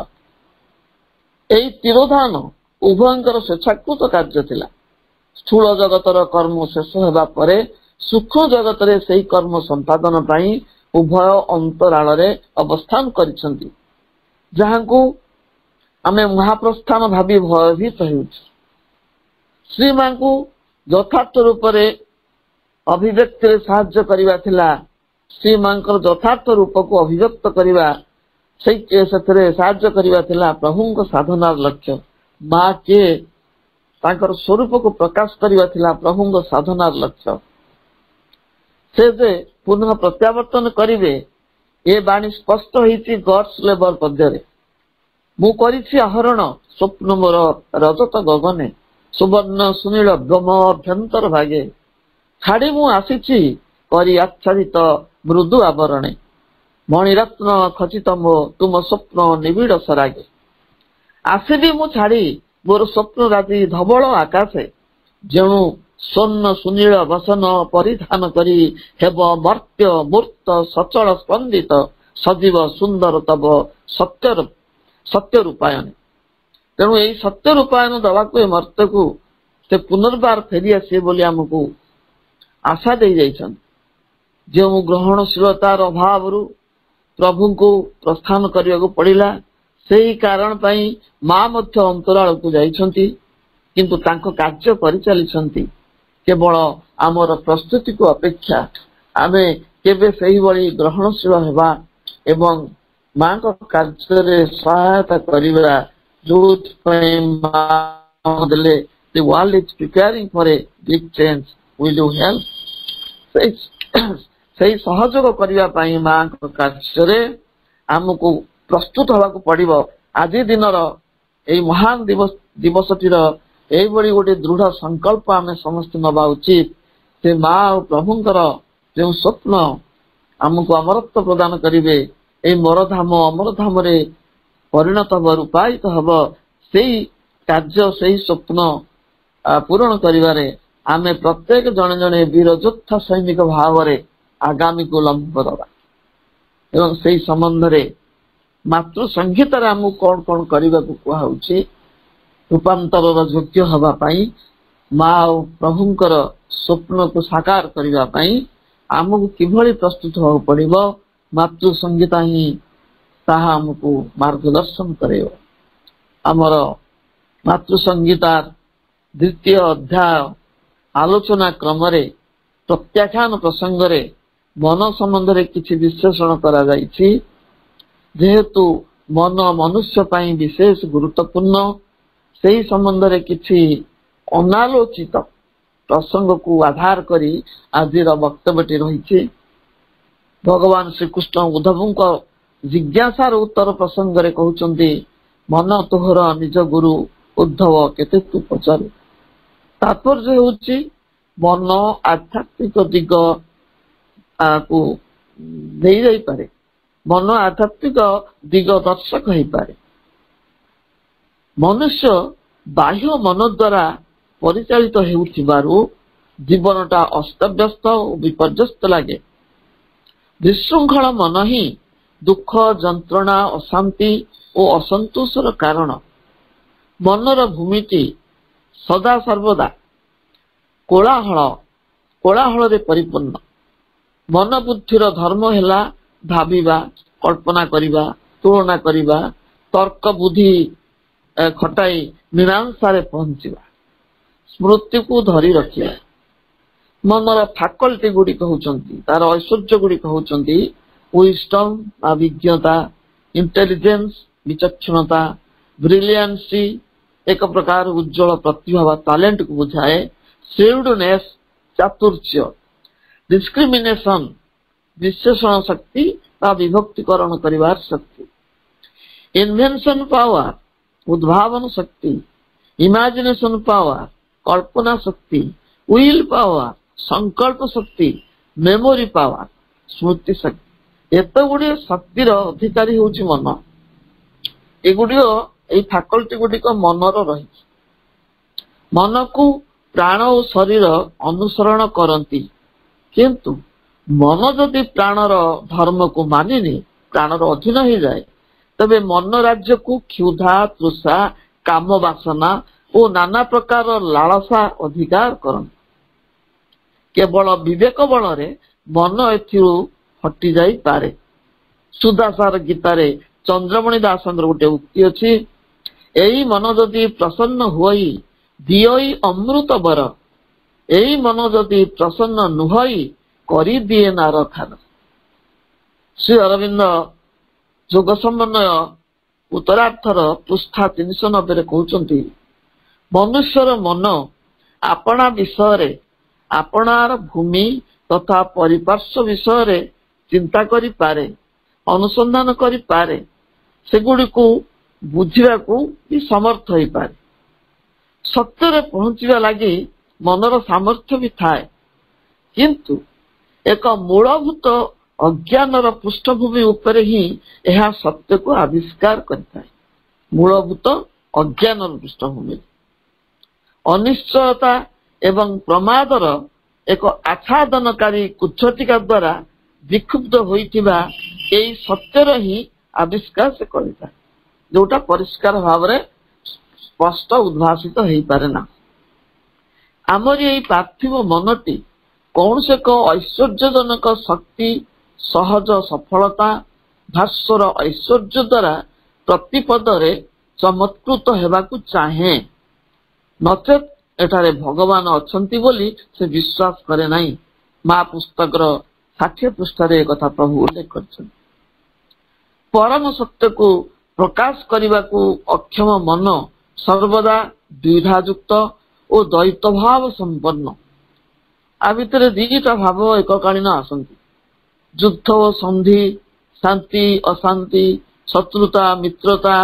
ଏହି ତିରୋଧାନ ଉଭୟଙ୍କର ସ୍ୱେଚ୍ଛାକୃତ କାର୍ଯ୍ୟ ଥିଲା। ସ୍ଥୂଳ ଜଗତର କର୍ମ ଶେଷ ହେବା ପରେ ସୂକ୍ଷ୍ମ ଜଗତରେ ସେହି କର୍ମ ସମ୍ପାଦନ ପାଇଁ ଉଭୟ ଅନ୍ତରାଳରେ ଅବସ୍ଥାନ କରିଛନ୍ତି, ଯାହାଙ୍କୁ ଆମେ ମହାପ୍ରସ୍ଥାନ ଭାବି ଭୟଭୀତ ହେଉଛୁ। ଶ୍ରୀମାଙ୍କୁ ଯଥାର୍ଥ ରୂପରେ ଅଭିବ୍ୟକ୍ତିରେ ସାହାଯ୍ୟ କରିବା ଥିଲା। ଶ୍ରୀମାଙ୍କର ଯଥାର୍ଥ ରୂପକୁ ଅଭିବ୍ୟକ୍ତ କରିବା, ସେଇ ସେଥିରେ ସାହାଯ୍ୟ କରିବା ଥିଲା ପ୍ରଭୁଙ୍କ ସାଧନାର ଲକ୍ଷ୍ୟ। ମା କିଏ, ତାଙ୍କର ସ୍ୱରୂପକୁ ପ୍ରକାଶ କରିବା ଥିଲା ପ୍ରଭୁଙ୍କ ସାଧନାର ଲକ୍ଷ୍ୟ। ସେ ଯେ ପୁନଃ ପ୍ରତ୍ୟାବର୍ତ୍ତନ କରିବେ ଏ ବାଣୀ ସ୍ପଷ୍ଟ ହେଇଛି ଗଡ୍ସ ଲେବର ପଦ୍ୟରେ। ମୁଁ କରିଛି ଆହରଣ ସ୍ୱପ୍ନ ମୋର ରଜତ ଗଗନେ, ସୁବର୍ଣ୍ଣ ସୁନୀଳ ବ୍ରହ୍ମ ଅଭ୍ୟନ୍ତର ଭାଗେ, ଛାଡ଼ି ମୁଁ ଆସିଛି କରି ଆଚ୍ଛାଦିତ ମୃଦୁ ଆବରଣେ, ମଣିରତ୍ନ ଖଚିତ ମୋ ତୁମ ସ୍ୱପ୍ନ ନିବିଡ଼ ସରାଗେ। ଆସିବି ମୁଁ ଛାଡ଼ି ମୋର ସ୍ୱପ୍ନ ରାଜି ଧବଳ ଆକାଶେ, ଯେଣୁ ସ୍ୱର୍ଣ୍ଣ ସୁନୀଳ ବସନ ପରିଧାନ କରି ହେବ ମର୍ତ୍ୟ ମୂର୍ତ୍ତ ସଚଳ ସ୍ପନ୍ଦିତ ସଜୀବ ସୁନ୍ଦର ତବ ସତ୍ୟର ସତ୍ୟ ରୂପାୟନ। ତେଣୁ ଏହି ସତ୍ୟ ରୂପାୟନ ଦେବାକୁ ଏ ମର୍ତ୍ତ୍ୟକୁ ସେ ପୁନର୍ବାର ଫେରି ଆସିବେ ବୋଲି ଆମକୁ ଆଶା ଦେଇ ଯାଇଛନ୍ତି। ଯେଉଁ ଗ୍ରହଣଶୀଳତାର ଅଭାବରୁ ପ୍ରଭୁଙ୍କୁ ପ୍ରସ୍ଥାନ କରିବାକୁ ପଡ଼ିଲା, ସେହି କାରଣ ପାଇଁ ମା ମଧ୍ୟ ଅନ୍ତରାଳକୁ ଯାଇଛନ୍ତି, କିନ୍ତୁ ତାଙ୍କ କାର୍ଯ୍ୟ କରିଚାଲିଛନ୍ତି। କେବଳ ଆମର ପ୍ରସ୍ତୁତିକୁ ଅପେକ୍ଷା ଆମେ केबे सही भली ग्रहणशील हेबा एवं मां को कार्य सहायता करिबा जो मां the world is preparing for a big change. Will you help? ସେହି ସହଯୋଗ କରିବା ପାଇଁ ମାଙ୍କ କାର୍ଯ୍ୟରେ ଆମକୁ ପ୍ରସ୍ତୁତ ହେବାକୁ ପଡିବ। ଆଜି ଦିନର ଏହି ମହାନ ଦିବସ ଦିବସଟିର ଏଇଭଳି ଗୋଟେ ଦୃଢ ସଂକଳ୍ପ ଆମେ ସମସ୍ତେ ନେବା ଉଚିତ। ସେ ମା ଆଉ ପ୍ରଭୁଙ୍କର ଯେଉଁ ସ୍ୱପ୍ନ ଆମକୁ ଅମରତ୍ୱ ପ୍ରଦାନ କରିବେ, ଏଇ ମରଧାମ ଅମରଧାମରେ ପରିଣତ ହେବ, ରୂପାୟିତ ହେବ, ସେଇ କାର୍ଯ୍ୟ ସେଇ ସ୍ୱପ୍ନ ପୂରଣ କରିବାରେ ଆମେ ପ୍ରତ୍ୟେକ ଜଣେ ଜଣେ ବୀର ଯୋଦ୍ଧା ସୈନିକ ଭାବରେ ଆଗାମୀକୁ ଲମ୍ବ ଦେବା। ଏବଂ ସେହି ସମ୍ବନ୍ଧରେ ମାତୃ ସଂହିତାରେ ଆମକୁ କଣ କଣ କରିବାକୁ କୁହାଉଛି, ରୂପାନ୍ତରର ଯୋଗ୍ୟ ହେବା ପାଇଁ, ମା ଆଉ ପ୍ରଭୁଙ୍କର ସ୍ୱପ୍ନକୁ ସାକାର କରିବା ପାଇଁ ଆମକୁ କିଭଳି ପ୍ରସ୍ତୁତ ହେବାକୁ ପଡିବ, ମାତୃ ସଂହିତା ହିଁ ତାହା ଆମକୁ ମାର୍ଗଦର୍ଶନ କରିବ। ଆମର ମାତୃ ସଂହିତାର ଦ୍ୱିତୀୟ ଅଧ୍ୟାୟ ଆଲୋଚନା କ୍ରମରେ ପ୍ରତ୍ୟାଖ୍ୟାନ ପ୍ରସଙ୍ଗରେ ମନ ସମ୍ବନ୍ଧରେ କିଛି ବିଶ୍ଳେଷଣ କରାଯାଇଛି। ଯେହେତୁ ମନ ମନୁଷ୍ୟ ପାଇଁ ବିଶେଷ ଗୁରୁତ୍ୱପୂର୍ଣ୍ଣ, ସେହି ସମ୍ବନ୍ଧରେ କିଛି ଅନାଲୋଚିତ ପ୍ରସଙ୍ଗକୁ ଆଧାର କରି ଆଜିର ବକ୍ତବ୍ୟଟି ରହିଛି। ଭଗବାନ ଶ୍ରୀକୃଷ୍ଣ ଉଦ୍ଧବଙ୍କ ଜିଜ୍ଞାସାର ଉତ୍ତର ପ୍ରସଙ୍ଗରେ କହୁଛନ୍ତି, ମନ ତୋହର ନିଜ ଗୁରୁ ଉଦ୍ଧବ କେତେ ତୁ ପଚାରୁ। ତାତ୍ପର୍ଯ୍ୟ ହେଉଛି ମନ ଆଧ୍ୟାତ୍ମିକ ଦିଗ କୁ ଦେଇ ଯାଇପାରେ, ମନ ଆଧ୍ୟାତ୍ମିକ ଦିଗ ଦର୍ଶକ ହେଇପାରେ। ମନୁଷ୍ୟ ବାହ୍ୟ ମନ ଦ୍ୱାରା ପରିଚାଳିତ ହେଉଥିବାରୁ ଜୀବନଟା ଅସ୍ତବ୍ୟସ୍ତ ଓ ବିପର୍ଯ୍ୟସ୍ତ ଲାଗେ। ବିଶୃଙ୍ଖଳ ମନ ହିଁ ଦୁଃଖ, ଯନ୍ତ୍ରଣା, ଅଶାନ୍ତି ଓ ଅସନ୍ତୋଷର କାରଣ। ମନର ଭୂମିଟି ସଦା ସର୍ବଦା କୋଳାହଳ କୋଳାହଳରେ ପରିପୂର୍ଣ୍ଣ। ମନ ବୁଦ୍ଧିର ଧର୍ମ ହେଲା ଭାବିବା, କଳ୍ପନା କରିବା, ତୁଳନା କରିବା, ତର୍କ ବୁଦ୍ଧି ଖଟାଇ ମୀମାଂସାରେ ପହଞ୍ଚିବା, ସ୍ମୃତିକୁ ଧରି ରଖିବା। ମନର ଫାକଲ୍ଟି ଗୁଡ଼ିକ ହେଉଛନ୍ତି, ତାର ଐଶ୍ୱର୍ଯ୍ୟ ଗୁଡ଼ିକ ହେଉଛନ୍ତି ୱିଜଡମ୍ ବା ବିଜ୍ଞତା, ଇଣ୍ଟେଲିଜେନ୍ସ ବିଚକ୍ଷଣତା, ବ୍ରିଲିଆନ୍ସି ଏକ ପ୍ରକାର ଉଜ୍ଜଳ ପ୍ରତିଭା ବା ଟ୍ୟାଲେଣ୍ଟକୁ ବୁଝାଏ, ଶ୍ରେଉଡନେସ୍ ଚାତୁର୍ଯ୍ୟ, ଡିସ୍କ୍ରିମିନେସନ ବିଶେଷଣ ଶକ୍ତି ବା ବିଭକ୍ତିକରଣ କରିବାର ଶକ୍ତି, ଇନଭେନସନ ପାୱାର ଉଦ୍ଭାବନ ଶକ୍ତି, ଇମାଜିନେସନ ପାୱାର କଳ୍ପନା ଶକ୍ତି, ୱିଲ୍ ପାୱାର ସଂକଳ୍ପ ଶକ୍ତି, ମେମୋରି ପାୱାର ସ୍ମୃତି ଶକ୍ତି। ଏତେ ଗୁଡ଼ିଏ ଶକ୍ତିର ଅଧିକାରୀ ହେଉଛି ମନ। ଏଗୁଡ଼ିକ ଏଇ ଫାକଲ୍ଟି ଗୁଡ଼ିକ ମନର ରହିଛି। ମନକୁ ପ୍ରାଣ ଓ ଶରୀର ଅନୁସରଣ କରନ୍ତି, କିନ୍ତୁ ମନ ଯଦି ପ୍ରାଣର ଧର୍ମକୁ ମାନିନି, ପ୍ରାଣର ଅଧୀନ ହେଇଯାଏ, ତେବେ ମନ ରାଜ୍ୟକୁ କ୍ଷୁଧା, ତୃଷା, କାମ ବାସନା ଓ ନାନା ପ୍ରକାର ଲାଳସା ଅଧିକାର କରନ୍ତି। କେବଳ ବିବେକ ବଳରେ ମନ ଏଥିରୁ ହଟି ଯାଇପାରେ। ସୁଦାସାର ଗୀତାରେ ଚନ୍ଦ୍ରମଣି ଦାସଙ୍କର ଗୋଟେ ଉକ୍ତି ଅଛି, ଏଇ ମନ ଯଦି ପ୍ରସନ୍ନ ହୋଇ ଦିଅଇ ଅମୃତ ବର, ଏଇ ମନ ଯଦି ପ୍ରସନ୍ନ ନୁହଇ କରିଦିଏ ନାରଖାର। ଶ୍ରୀ ଅରବିନ୍ଦ ଯୋଗ ସମନ୍ୱୟ ଉତ୍ତରାର୍ଥର ପୃଷ୍ଠା ତିନିଶହ ନବେରେ କହୁଛନ୍ତି, ମନୁଷ୍ୟର ମନ ଆପଣା ବିଷୟରେ, ଆପଣାର ଭୂମି ତଥା ପରିପାର୍ଶ୍ୱ ବିଷୟରେ ଚିନ୍ତା କରିପାରେ, ଅନୁସନ୍ଧାନ କରିପାରେ, ସେଗୁଡ଼ିକୁ ବୁଝିବାକୁ ବି ସମର୍ଥ ହୋଇପାରେ। ସତ୍ୟରେ ପହଞ୍ଚିବା ଲାଗି ମନର ସାମର୍ଥ୍ୟ ବି ଥାଏ, କିନ୍ତୁ ଏକ ମୂଳଭୂତ ଅଜ୍ଞାନର ପୃଷ୍ଠଭୂମି ଉପରେ ହିଁ ଏହା ସତ୍ୟକୁ ଆବିଷ୍କାର କରିଥାଏ। ମୂଳଭୂତ ଅଜ୍ଞାନର ପୃଷ୍ଠଭୂମି, ଅନିଶ୍ଚୟତା ଏବଂ ପ୍ରମାଦର ଏକ ଆଚ୍ଛାଦନକାରୀ କୁଚ୍ଛଟିକା ଦ୍ୱାରା ବିକ୍ଷୁବ୍ଧ ହୋଇଥିବା ଏହି ସତ୍ୟର ହିଁ ଆବିଷ୍କାର ସେ କରିଥାଏ, ଯୋଉଟା ପରିଷ୍କାର ଭାବରେ ସ୍ପଷ୍ଟ ଉଦ୍ଭାସିତ ହେଇପାରେ ନା। ଆମର ଏହି ପାର୍ଥିବ ମନଟି କୌଣସି ଏକ ଐଶ୍ୱର୍ଯ୍ୟଜନକ ଶକ୍ତି, ସହଜ ସଫଳତା, ଭାସ୍ୱର ଐଶ୍ୱର୍ଯ୍ୟ ଦ୍ୱାରା ପ୍ରତିପଦରେ ଚମତ୍କୃତ ହେବାକୁ ଚାହେଁ, ନଚେତ୍ ଏଠାରେ ଭଗବାନ ଅଛନ୍ତି ବୋଲି ସେ ବିଶ୍ୱାସ କରେ ନାହିଁ। ମା ପୁସ୍ତକର ଷାଠିଏ ପୃଷ୍ଠାରେ କଥା ପ୍ରଭୁ ଉଲ୍ଲେଖ କରିଛନ୍ତି। ପରମ ସତ୍ୟକୁ ପ୍ରକାଶ କରିବାକୁ ଅକ୍ଷମ ମନ ସର୍ବଦା ଦ୍ୱିଧାଯୁକ୍ତ ଓ ଦ୍ୱୈତ ଭାବ ସମ୍ପନ୍ନ। ଆ ଭିତରେ ଦିଟା ଭାବ ଏକକାଳୀନ ଆସନ୍ତି। ଯୁଦ୍ଧ ଓ ସନ୍ଧି, ଶାନ୍ତି ଅଶାନ୍ତି, ଶତ୍ରୁତା ମିତ୍ରତା,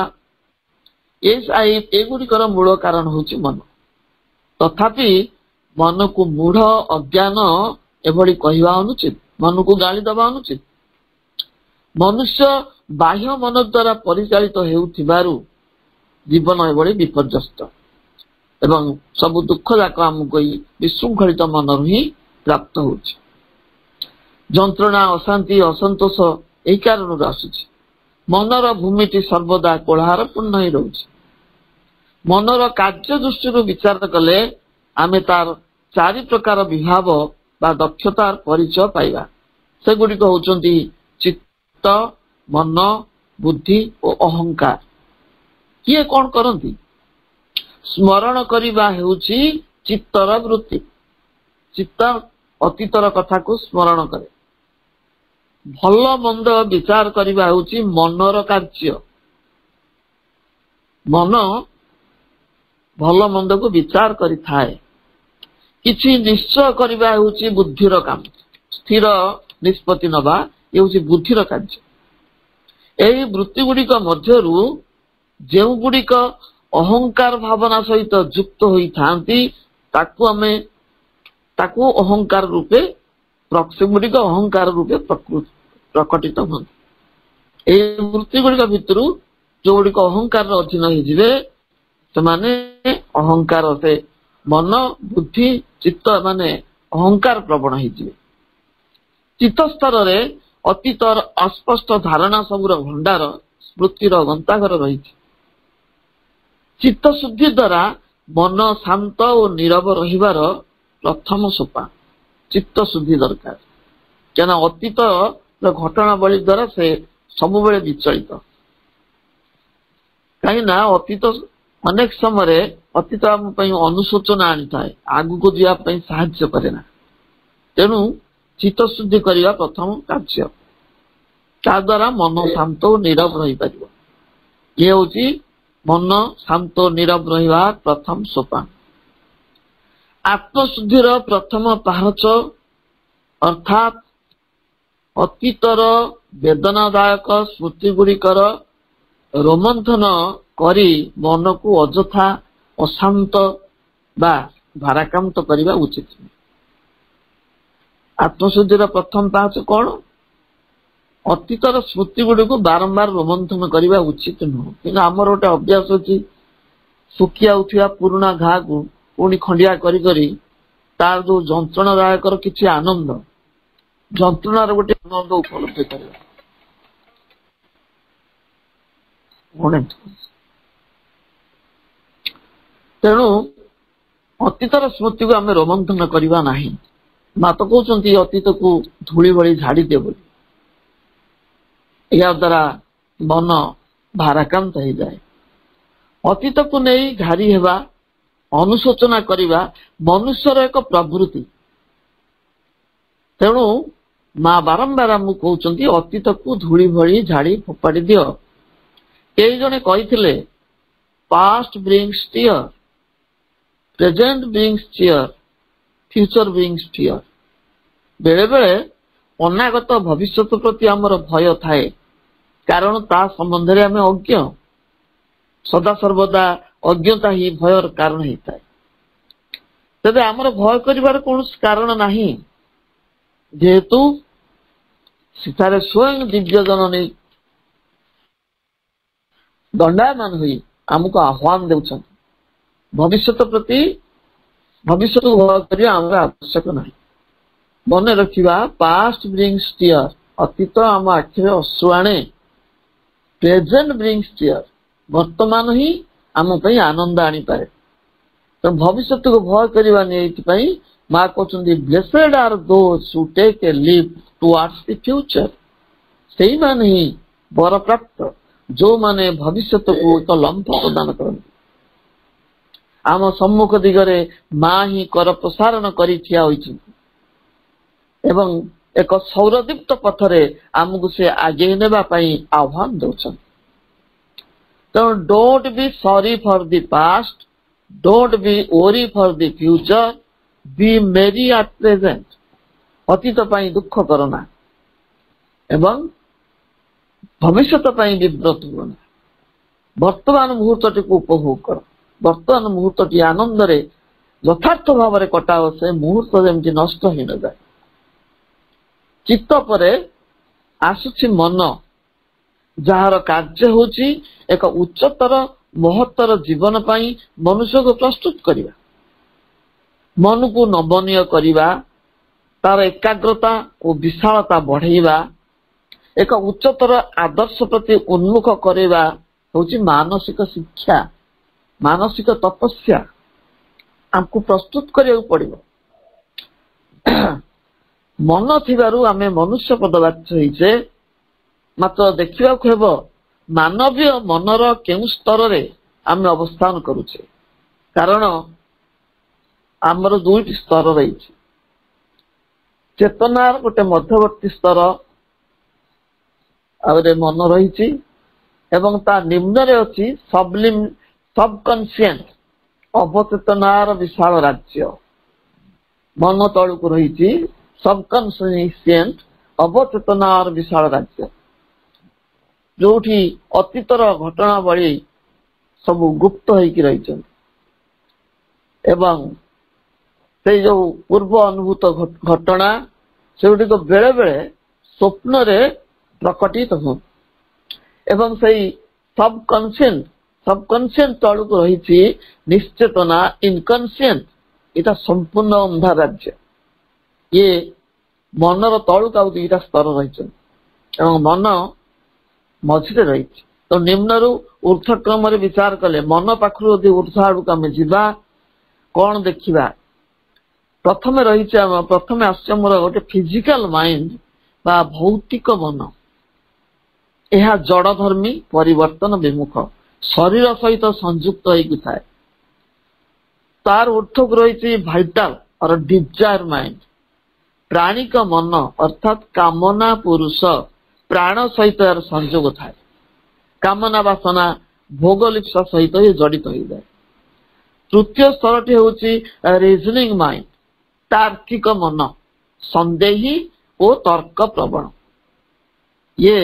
ଏଗୁଡିକର ମୂଳ କାରଣ ହଉଛି ମନ। ତଥାପି ମନକୁ ମୂଢ ଅଜ୍ଞାନ ଏଭଳି କହିବା ଅନୁଚିତ, ମନକୁ ଗାଳି ଦେବା ଅନୁଚିତ। ମନୁଷ୍ୟ ବାହ୍ୟ ମନ ଦ୍ୱାରା ପରିଚାଳିତ ହେଉଥିବାରୁ ଜୀବନ ଏଭଳି ବିପର୍ଯ୍ୟସ୍ତ ଏବଂ ସବୁ ଦୁଃଖ ଯାକ ଆମକୁ ଏଇ ବିଶୃଙ୍ଖଳିତ ମନରୁ ହିଁ ପ୍ରାପ୍ତ ହଉଛି। ଯନ୍ତ୍ରଣା ଅଶାନ୍ତି ଅସନ୍ତୋଷ ଏହି କାରଣରୁ ଆସୁଛି। ମନର ଭୂମିଟି ସର୍ବଦା କୋଳାହଳପୂର୍ଣ୍ଣ ହେଇ ରହୁଛି। ମନର କାର୍ଯ୍ୟ ଦୃଷ୍ଟିରୁ ବିଚାର କଲେ ଆମେ ତାର ଚାରି ପ୍ରକାର ବିଭାବ ବା ଦକ୍ଷତାର ପରିଚୟ ପାଇବା। ସେଗୁଡିକ ହଉଛନ୍ତି ଚିତ୍ତ, ମନ, ବୁଦ୍ଧି ଓ ଅହଙ୍କାର। କିଏ କଣ କରନ୍ତି? ସ୍ମରଣ କରିବା ହେଉଛି ଚିତ୍ତର ବୃତ୍ତି। ଚିତ୍ତ ଅତୀତର କଥାକୁ ସ୍ମରଣ କରେ। ଭଲ ମନ୍ଦ ବିଚାର କରିବା ହେଉଛି ମନର କାର୍ଯ୍ୟ। ମନ ଭଲ ମନ୍ଦକୁ ବିଚାର କରିଥାଏ। କିଛି ନିଶ୍ଚୟ କରିବା ହେଉଛି ବୁଦ୍ଧିର କାମ। ସ୍ଥିର ନିଷ୍ପତ୍ତି ନେବା ହେଉଛି ବୁଦ୍ଧିର କାର୍ଯ୍ୟ। ଏହି ବୃତ୍ତି ଗୁଡିକ ମଧ୍ୟରୁ ଯେଉଁ ଗୁଡିକ ଅହଙ୍କାର ଭାବନା ସହିତ ଯୁକ୍ତ ହୋଇଥାନ୍ତି ତାକୁ ଆମେ ତାକୁ ଅହଙ୍କାର ରୂପେ ସେଗୁଡିକ ଅହଙ୍କାର ରୂପେ ପ୍ରକଟିତ ହୁଅନ୍ତି। ଏହି ବୃତ୍ତି ଗୁଡିକ ଭିତରୁ ଯୋଉଗୁଡିକ ଅହଙ୍କାରର ଅଧୀନ ହେଇଯିବେ ସେମାନେ ଅହଙ୍କାର, ସେ ମନ, ବୁଦ୍ଧି, ଚିତ୍ତ ମାନେ ଅହଙ୍କାର ପ୍ରବଣ ହେଇଯିବେ। ଚିତ୍ତ ସ୍ତରରେ ଅତୀତର ଅସ୍ପଷ୍ଟ ଧାରଣା ସବୁର ଭଣ୍ଡାର, ସ୍ମୃତିର ଗନ୍ତାଘର ରହିଛି। ଚିତ୍ତ ଶୁଦ୍ଧି ଦ୍ୱାରା ମନ ଶାନ୍ତ ଓ ନୀରବ ରହିବାର ପ୍ରଥମ ସୋପାନ ଚିତ୍ତ ଶୁଦ୍ଧି ଦରକାର। କାରଣ ଅତୀତର ଘଟଣାବଳୀ ଦ୍ୱାରା ସେ ସବୁବେଳେ ବିଚଳିତ। କାହିଁକି ନା ଅତୀତ ଅନେକ ସମୟରେ ଅତୀତ ଆମ ପାଇଁ ଅନୁଶୋଚନା ଆଣିଥାଏ, ଆଗକୁ ଯିବା ପାଇଁ ସାହାଯ୍ୟ କରେ ନା। ତେଣୁ ଚିତ୍ତ ଶୁଦ୍ଧି କରିବା ପ୍ରଥମ କାର୍ଯ୍ୟ। ତା ଦ୍ୱାରା ମନ ଶାନ୍ତ ଓ ନୀରବ ରହିପାରିବ। ଇଏ ହଉଛି ମନ ଶାନ୍ତ ଓ ନୀରବ ରହିବା ପ୍ରଥମ ସୋପାନ। ଆତ୍ମଶୁଦ୍ଧିର ପ୍ରଥମ ପାହାଚ ଅର୍ଥାତ୍ ଅତୀତର ବେଦନାଦାୟକ ସ୍ମୃତି ଗୁଡିକର ରୋମନ୍ଥନ କରି ମନକୁ ଅଯଥା ଅଶାନ୍ତ ବା ଭାରାକ୍ରାନ୍ତ କରିବା ଉଚିତ। ଆତ୍ମଶୁଦ୍ଧିର ପ୍ରଥମ ପାହାଚ କଣ? ଅତୀତର ସ୍ମୃତି ଗୁଡିକୁ ବାରମ୍ବାର ରୋମନ୍ଥନ କରିବା ଉଚିତ ନୁହଁ। କିନ୍ତୁ ଆମର ଗୋଟେ ଅଭ୍ୟାସ ଅଛି, ଶୁଖି ଯାଉଥିବା ପୁରୁଣା ଘାକୁ ପୁଣି ଖଣ୍ଡିଆ କରି କରି ତାର ଯୋଉ ଯନ୍ତ୍ରଣାଦାୟକର କିଛି ଆନନ୍ଦ, ଯନ୍ତ୍ରଣାର ଗୋଟେ ଆନନ୍ଦ ଉପଲବ୍ଧି କରିବା। ତେଣୁ ଅତୀତର ସ୍ମୃତିକୁ ଆମେ ରୋମନ୍ଥନ କରିବା ନାହିଁ। ମା ତ କହୁଛନ୍ତି ଅତୀତକୁ ଧୂଳି ଭଳି ଝାଡି ଦିଅ ବୋଲି। ଏହା ଦ୍ୱାରା ମନ ଭାରାକ୍ରାନ୍ତ ହେଇଯାଏ। ଅତୀତକୁ ନେଇ ଘାରି ହେବା, ଅନୁଶୋଚନା କରିବା ମନୁଷ୍ୟର ଏକ ପ୍ରବୃତ୍ତି। ତେଣୁ ମା ବାରମ୍ବାର ଆମକୁ କହୁଛନ୍ତି ଅତୀତକୁ ଧୂଳି ଭଳି ଝାଡି ଫୋପାଡି ଦିଅ। କେହି ଜଣେ କହିଥିଲେ, past brings tear, present brings cheer, future brings fear. ବେଳେ ବେଳେ ଅନାଗତ ଭବିଷ୍ୟତ ପ୍ରତି ଆମର ଭୟ ଥାଏ, କାରଣ ତା ସମ୍ବନ୍ଧରେ ଆମେ ଅଜ୍ଞ। ସଦାସର୍ବଦା ଅଜ୍ଞତା ହିଁ ଭୟର କାରଣ ହେଇଥାଏ। ତେବେ ଆମର ଭୟ କରିବାର କୌଣସି କାରଣ ନାହିଁ, ଯେହେତୁ ସେଠାରେ ସ୍ୱୟଂ ଦିବ୍ୟ ଜନନୀ ଦଣ୍ଡାୟମାନ ହୋଇ ଆମକୁ ଆହ୍ୱାନ ଦେଉଛନ୍ତି। ଭବିଷ୍ୟତ ପ୍ରତି ଭବିଷ୍ୟତକୁ ଭୟ କରିବା ଆମର ଆବଶ୍ୟକ ନାହିଁ। ମନେ ରଖିବା, ପାଷ୍ଟ ବ୍ରିଙ୍ଗସ୍ ଟିୟର, ଅତୀତ ଆମ ଆଖିରେ ଅଶ୍ରୁ ଆଣେ। ପ୍ରେଜେଣ୍ଟ ବ୍ରିଙ୍ଗସ୍ ଟିୟର, ବର୍ତ୍ତମାନ ହିଁ ଆମ ପାଇଁ ଆନନ୍ଦ ଆଣିପାରେ। ତେଣୁ ଭବିଷ୍ୟତକୁ ଭୟ କରିବାନି। ଏଇଥିପାଇଁ ମା କହୁଛନ୍ତି, blessed are those who take a leap towards the future. ସେଇମାନେ ହିଁ ବରପ୍ରାପ୍ତ ଯୋଉମାନେ ଭବିଷ୍ୟତକୁ ଏକ ଲମ୍ଫ ପ୍ରଦାନ କରନ୍ତି। ଆମ ସମ୍ମୁଖ ଦିଗରେ ମା ହିଁ କର ପ୍ରସାରଣ କରି ଠିଆ ହୋଇଛନ୍ତି ଏବଂ ଏକ ସୌରଦୀପ୍ତ ପଥରେ ଆମକୁ ସେ ଆଗେଇ ନେବା ପାଇଁ ଆହ୍ୱାନ ଦେଉଛନ୍ତି। ତେଣୁ don't be sorry for the past, don't be worry for the future, be merry at present. ଅତୀତ ପାଇଁ ଦୁଃଖ କରନା ଏବଂ ଭବିଷ୍ୟତ ପାଇଁ ବିବ୍ରତ ହୁଅନା। ବର୍ତ୍ତମାନ ମୁହୂର୍ତ୍ତଟିକୁ ଉପଭୋଗ କର। ବର୍ତ୍ତମାନ ମୁହୂର୍ତ୍ତଟି ଆନନ୍ଦରେ ଯଥାର୍ଥ ଭାବରେ କଟାଅ, ସେ ମୁହୂର୍ତ୍ତ ଯେମିତି ନଷ୍ଟ ହେଇନଯାଏ। ଚିତ୍ତ ପରେ ଆସୁଛି ମନ, ଯାହାର କାର୍ଯ୍ୟ ହେଉଛି ଏକ ଉଚ୍ଚତର ମହତ୍ତର ଜୀବନ ପାଇଁ ମନୁଷ୍ୟକୁ ପ୍ରସ୍ତୁତ କରିବା, ମନକୁ ନମନୀୟ କରିବା, ତାର ଏକାଗ୍ରତା ଓ ବିଶାଳତା ବଢେଇବା, ଏକ ଉଚ୍ଚତର ଆଦର୍ଶ ପ୍ରତି ଉନ୍ମୁଖ କରିବା ହେଉଛି ମାନସିକ ଶିକ୍ଷା, ମାନସିକ ତପସ୍ୟା। ଆମକୁ ପ୍ରସ୍ତୁତ କରିବାକୁ ପଡିବ। ମନ ଥିବାରୁ ଆମେ ମନୁଷ୍ୟ ପଦବାଚ୍ୟ ହେଇଛେ, ମାତ୍ର ଦେଖିବାକୁ ହେବ ମାନବୀୟ ମନର କେଉଁ ସ୍ତରରେ ଆମେ ଅବସ୍ଥାନ କରୁଛେ। କାରଣ ଆମର ଦୁଇଟି ସ୍ତର ରହିଛି। ଚେତନାର ଗୋଟେ ମଧ୍ୟବର୍ତ୍ତୀ ସ୍ତର ଆଉ ମନ ରହିଛି ଏବଂ ତା ନିମ୍ନରେ ଅଛି ସବଲିମ୍ ସବକନସିଏଣ୍ଟ, ଅବଚେତନାର ବିଶାଳ ରାଜ୍ୟ। ମନ ତଳକୁ ରହିଛି ସବକନସିଏଣ୍ଟ, ଅବଚେତନାର ବିଶାଳ ରାଜ୍ୟ, ଯୋଉଠି ଅତୀତର ଘଟଣାବଳୀ ସବୁ ଗୁପ୍ତ ହେଇକି ରହିଛନ୍ତି ଏବଂ ସେଇ ଯୋଉ ପୂର୍ବ ଅନୁଭୂତ ଘଟଣା ସେଗୁଡିକ ବେଳେ ବେଳେ ସ୍ୱପ୍ନରେ ପ୍ରକଟିତ ହୁଅନ୍ତି। ଏବଂ ସେଇ ସବକନସିଏଣ୍ଟ ସବକନସିଏଣ୍ଟ ତଳକୁ ରହିଛି ନିଶ୍ଚେତନା, ଇନକନସିଏଣ୍ଟ। ଏଇଟା ସମ୍ପୂର୍ଣ୍ଣ ଅନ୍ଧାର ରାଜ୍ୟ। ଇଏ ମନର ତଳକୁ ଆଉ ଦିଟା ସ୍ତର ରହିଛନ୍ତି ଏବଂ ମନ ମଝିରେ ରହିଛି। ତ ନିମ୍ନରୁ ଊର୍ଦ୍ଧ୍ୱ କ୍ରମରେ ବିଚାର କଲେ ମନ ପାଖରୁ ଯଦି ଊର୍ଦ୍ଧ୍ୱ ଆଡକୁ ଆମେ ଯିବା, କଣ ଦେଖିବା? ପ୍ରଥମେ ରହିଛି ଆମ ପ୍ରଥମେ ଆସୁଛି ଆମର ଗୋଟେ ଫିଜିକାଲ ମାଇଣ୍ଡ ବା ଭୌତିକ ମନ। ଏହା ଜଡଧର୍ମୀ, ପରିବର୍ତ୍ତନ ବିମୁଖ, ଶରୀର ସହିତ ସଂଯୁକ୍ତ ହେଇକି ଥାଏ। ତାର ଉର୍ଦ୍ଧ୍ୱକୁ ରହିଛି ଭାଇଟାଲ ଅର ଡିଜାୟାର ମାଇଣ୍ଡ, ପ୍ରାଣିକ ମନ ଅର୍ଥାତ କାମନା ପୁରୁଷ, ପ୍ରାଣ ସହିତ ଏହାର ସଂଯୋଗ ଥାଏ। କାମନା ବାସନା ଭୋଗଲିପ୍ସା ସହିତ ଜଡିତ ହୋଇଯାଏ। ତୃତୀୟ ସ୍ତରଟି ହେଉଛି ରିଜନିଂ ମାଇଣ୍ଡ, ତାର୍କିକ ମନ, ସନ୍ଦେହୀ ଓ ତର୍କ ପ୍ରବଣ। ଇଏ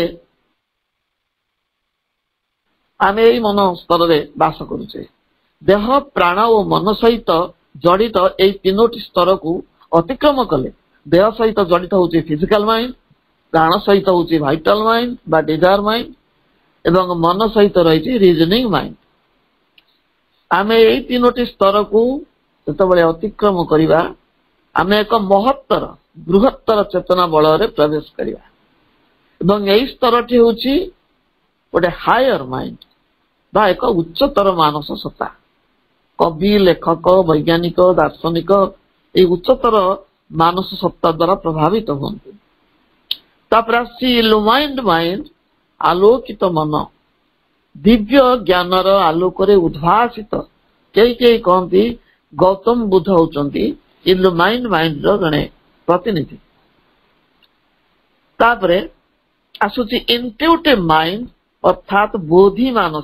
ଆମେ ଏଇ ମନ ସ୍ତରରେ ବାସ କରୁଛେ। ଦେହ, ପ୍ରାଣ ଓ ମନ ସହିତ ଜଡିତ ଏଇ ତିନୋଟି ସ୍ତରକୁ ଅତିକ୍ରମ କଲେ ଦେହ ସହିତ ଜଡିତ ହେଉଛି ଫିଜିକାଲ ମାଇଣ୍ଡ, ପ୍ରାଣ ସହିତ ହେଉଛି ଭାଇଟାଲ ମାଇଣ୍ଡ ବା ଡିଜାୟାର ମାଇଣ୍ଡ ଏବଂ ମନ ସହିତ ରହିଛି ରିଜନିଂ ମାଇଣ୍ଡ। ଆମେ ଏଇ ତିନୋଟି ସ୍ତରକୁ ଯେତେବେଳେ ଅତିକ୍ରମ କରିବା, ଆମେ ଏକ ମହତ୍ତର ବୃହତ୍ତର ଚେତନା ବଳରେ ପ୍ରବେଶ କରିବା ଏବଂ ଏଇ ସ୍ତରଟି ହେଉଛି ଗୋଟେ ହାୟର ମାଇଣ୍ଡ ବା ଏକ ଉଚ୍ଚତର ମାନସ ସତ୍ତା। କବି, ଲେଖକ, ବୈଜ୍ଞାନିକ, ଦାର୍ଶନିକ ଏଇ ଉଚ୍ଚତର ମାନସ ସତ୍ତା ଦ୍ୱାରା ପ୍ରଭାବିତ ହୁଅନ୍ତି। ତାପରେ ଆସିଛି ଇଲୁମାଇନ୍ଡ ମାଇଣ୍ଡ, ଆଲୋକିତ ମନ, ଦିବ୍ୟ ଜ୍ଞାନର ଆଲୋକରେ ଉଦ୍ଭାସିତ। କେହି କେହି କହନ୍ତି ଗୌତମ ବୁଦ୍ଧ ହଉଛନ୍ତି ଇଲୁମାଇନ୍ଡ ମାଇଣ୍ଡର ଜଣେ ପ୍ରତିନିଧି। ତାପରେ ଆସୁଛି ଇନଟ୍ୟୁଟିଭ ମାଇଣ୍ଡ ଅର୍ଥାତ ବୋଧି ମାନସ,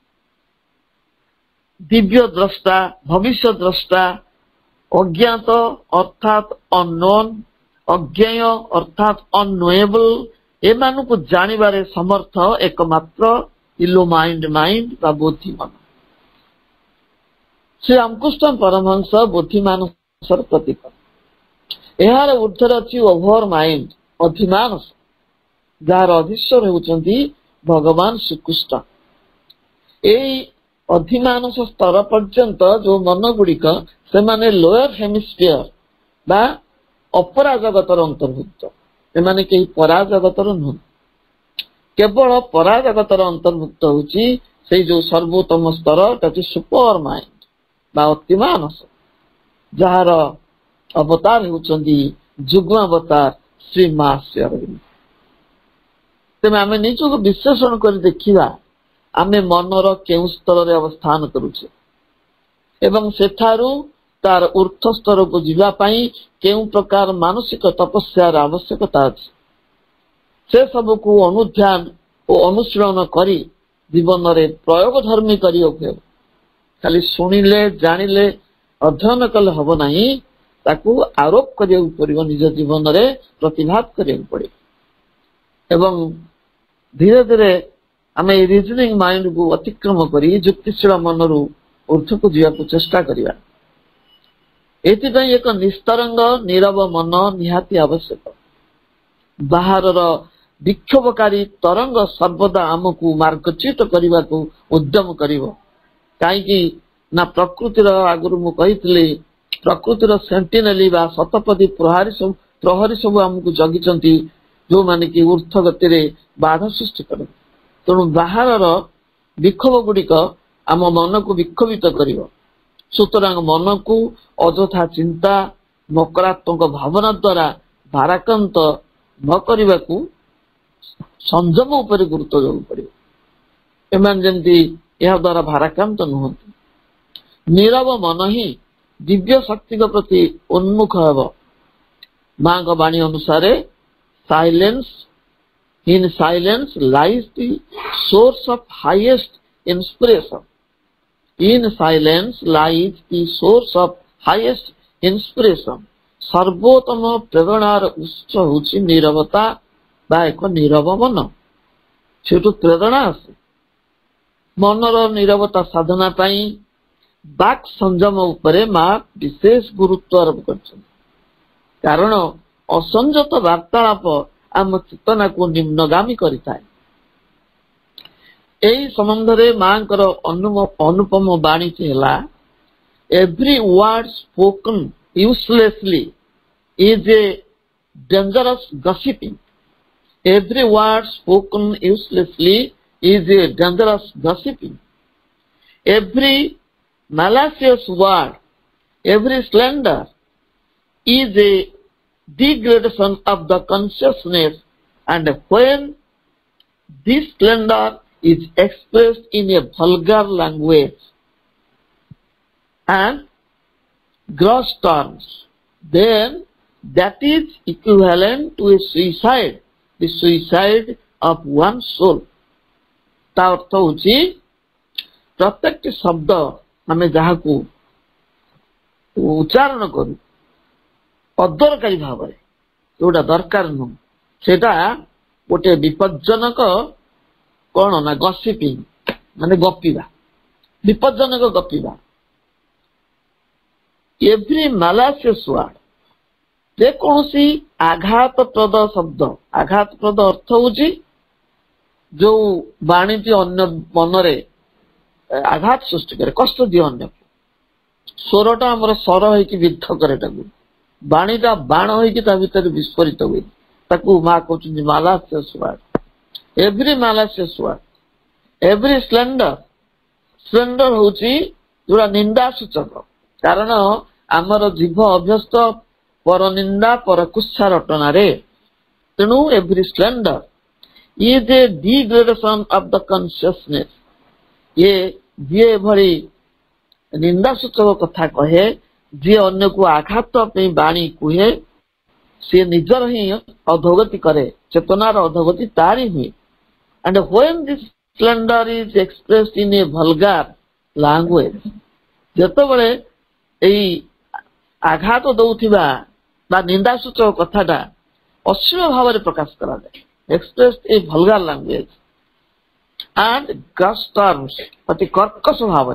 ଦିବ୍ୟ ଦ୍ରଷ୍ଟା, ଭବିଷ୍ୟ ଦ୍ରଷ୍ଟା, ଅଜ୍ଞାତ ଅର୍ଥାତ ଅନନୋନ୍, ଅଜ୍ଞେୟ ଅର୍ଥାତ ଅନନୋଏବଲ, ଏମାନଙ୍କୁ ଜାଣିବାରେ ସମର୍ଥ ଏକମାତ୍ର ଇଲୁମାଇନ୍ଡ ମାଇଣ୍ଡ ବା ବୋଧିମାନ। ଶ୍ରୀ ରାମକୃଷ୍ଣ ପରମହଂସ ବୋଧିମାନସର ପ୍ରତୀକ। ଏହାର ଉର୍ଦ୍ଧ୍ୱରେ ଅଛି ଓଭର ମାଇଣ୍ଡ, ଅଧିମାନସ, ଯାହାର ଅଧୀଶ୍ୱର ହେଉଛନ୍ତି ଭଗବାନ ଶ୍ରୀକୃଷ୍ଣ। ଏଇ ଅଧିମାନସ ସ୍ତର ପର୍ଯ୍ୟନ୍ତ ଯୋଉ ମନ ଗୁଡିକ ସେମାନେ ଲୋୟର ହେମିସ୍ଫିୟର ବା ଅପରା ଜଗତର ଅନ୍ତର୍ଭୁକ୍ତ। ଏମାନେ କେହି ପରା ଜଗତର ନୁହଁ। କେବଳ ପରା ଜଗତର ଅନ୍ତର୍ଭୁକ୍ତ ହଉଛି ସେଇ ଯୋଉ ସର୍ବୋତ୍ତମ ସ୍ତର, ତାକୁ ସୁପର ମାଇଣ୍ଡ ବା ଅତିମାନସ, ଯାହାର ଅବତାର ହେଉଛନ୍ତି ଯୁଗ୍ମ ଅବତାର ଶ୍ରୀ ମା ଶ୍ରୀ ଅରବିନ୍ଦ। ତେବେ ଆମେ ନିଜକୁ ବିଶ୍ଳେଷଣ କରି ଦେଖିବା ଆମେ ମନର କେଉଁ ସ୍ତରରେ ଅବସ୍ଥାନ କରୁଛେ ଏବଂ ସେଠାରୁ तार ऊर्ध्व स्तर को जीवा पाई केउ प्रकार मानसिक तपस्यार आवश्यकता अछि से सब को अनुध्यान और अनुशीलन करी जीवन रे प्रयोग धर्मी करियो खाली शुणिले जानिले अध्ययन कले हब नहीं ताकू आरोप करिया पड़िबो निज जीवन रे प्रतिभात करिया पड़िबो एवं धीरे धीरे आमे रीजनिंग माइंड को अतिक्रम करी युक्तिशील मनरु ऊर्ध्व को जीवा को चेष्टा करिया एथिपाई एक निस्तरंग नीरव मन निहाती आवश्यक बाहर विक्षोभकारी तरंग सर्वदा आमको मार्गच्युत करने को उद्यम करिवो काईकि ना प्रकृतिर आगुरु मु कहितली प्रकृतिर सेंटिनेली बा शतपदी प्रहरी सब प्रहरी सब आमको जगिचंती जो माने कि ऊर्ध्व गति रे बाधा सृष्टि करे तेणु बाहर विक्षोभ गुड़िक आम मन को विक्षोभित करिवो सुतरांग मन को अजथा चिंता नकारात्मक भावना द्वारा भाराक्रांत न करने को संयम उपर गुरुत्व देव पड़े एमान जमती यह द्वारा भाराक्रांत नुहति नीरव मन ही दिव्य शक्ति प्रति उन्मुख हेब माँ का वाणी अनुसार silence in silence lies the source of highest inspiration in silence lies the source of highest inspiration सर्वोत्तम प्रेरणार उत्स होची नीरवता बा एक नीरव मन सेठु प्रेरणा आसे मनर नीरवता साधना पाई बाक संयम उपरे माँ विशेष गुरुत्व आरोप कर कारण असंजत वार्तालाप आम चेतना को निम्नगामी करिଥାଏ एही संबंध रे माँ कर अनुपम वाणी हेला every word spoken uselessly is a dangerous gossiping every word spoken uselessly is a dangerous gossiping every malicious word every slander is a degradation of the consciousness and when this slander is expressed in a vulgar language and gross terms then that is equivalent to a suicide the suicide of one soul ता अर्थ होची प्रत्येक शब्द आमे जहाँ को उच्चारण करू अदरकारी भाव जोटा दरकार नुह सेटा गोटे विपज्जनक कौन ना गसिपिंग माने गपिबा विपज्जनक गपिबा एवरी मालासियस वर्ड जेकोसी आघातप्रद शब्द आघातप्रद अर्थ होची जो वाणीटी अन्य मनरे आघात सृष्टि करे कष्ट दिए अन्य स्वरटा आमर स्वर होइकी विद्ध करे ताकू वाणीटा बाण होइकी ता भितर विस्फोरित हुए ताकू माँ कहउछन malicious word every malicious word every slander slander होची जोड़ा निंदा सूचक कारण आमर जीव अभ्यस्त पर निंदा पर कुत्सा रटना रे तेणु every slander is a degradation of the consciousness ये जी भली निंदा सूचक कथा कहे जी अन्य को आघात पे बाणी कहे सी निजर ही अधोगति करे चेतनार अधोगति तारी हुए and when this slander is expressed in a vulgar language जेतबेले एई आघात दउथिबा बा निंदा सूचक कथाटा अश्लील भाव में प्रकाश करा जाए expressed a vulgar language and gross terms अति कर्कश भाव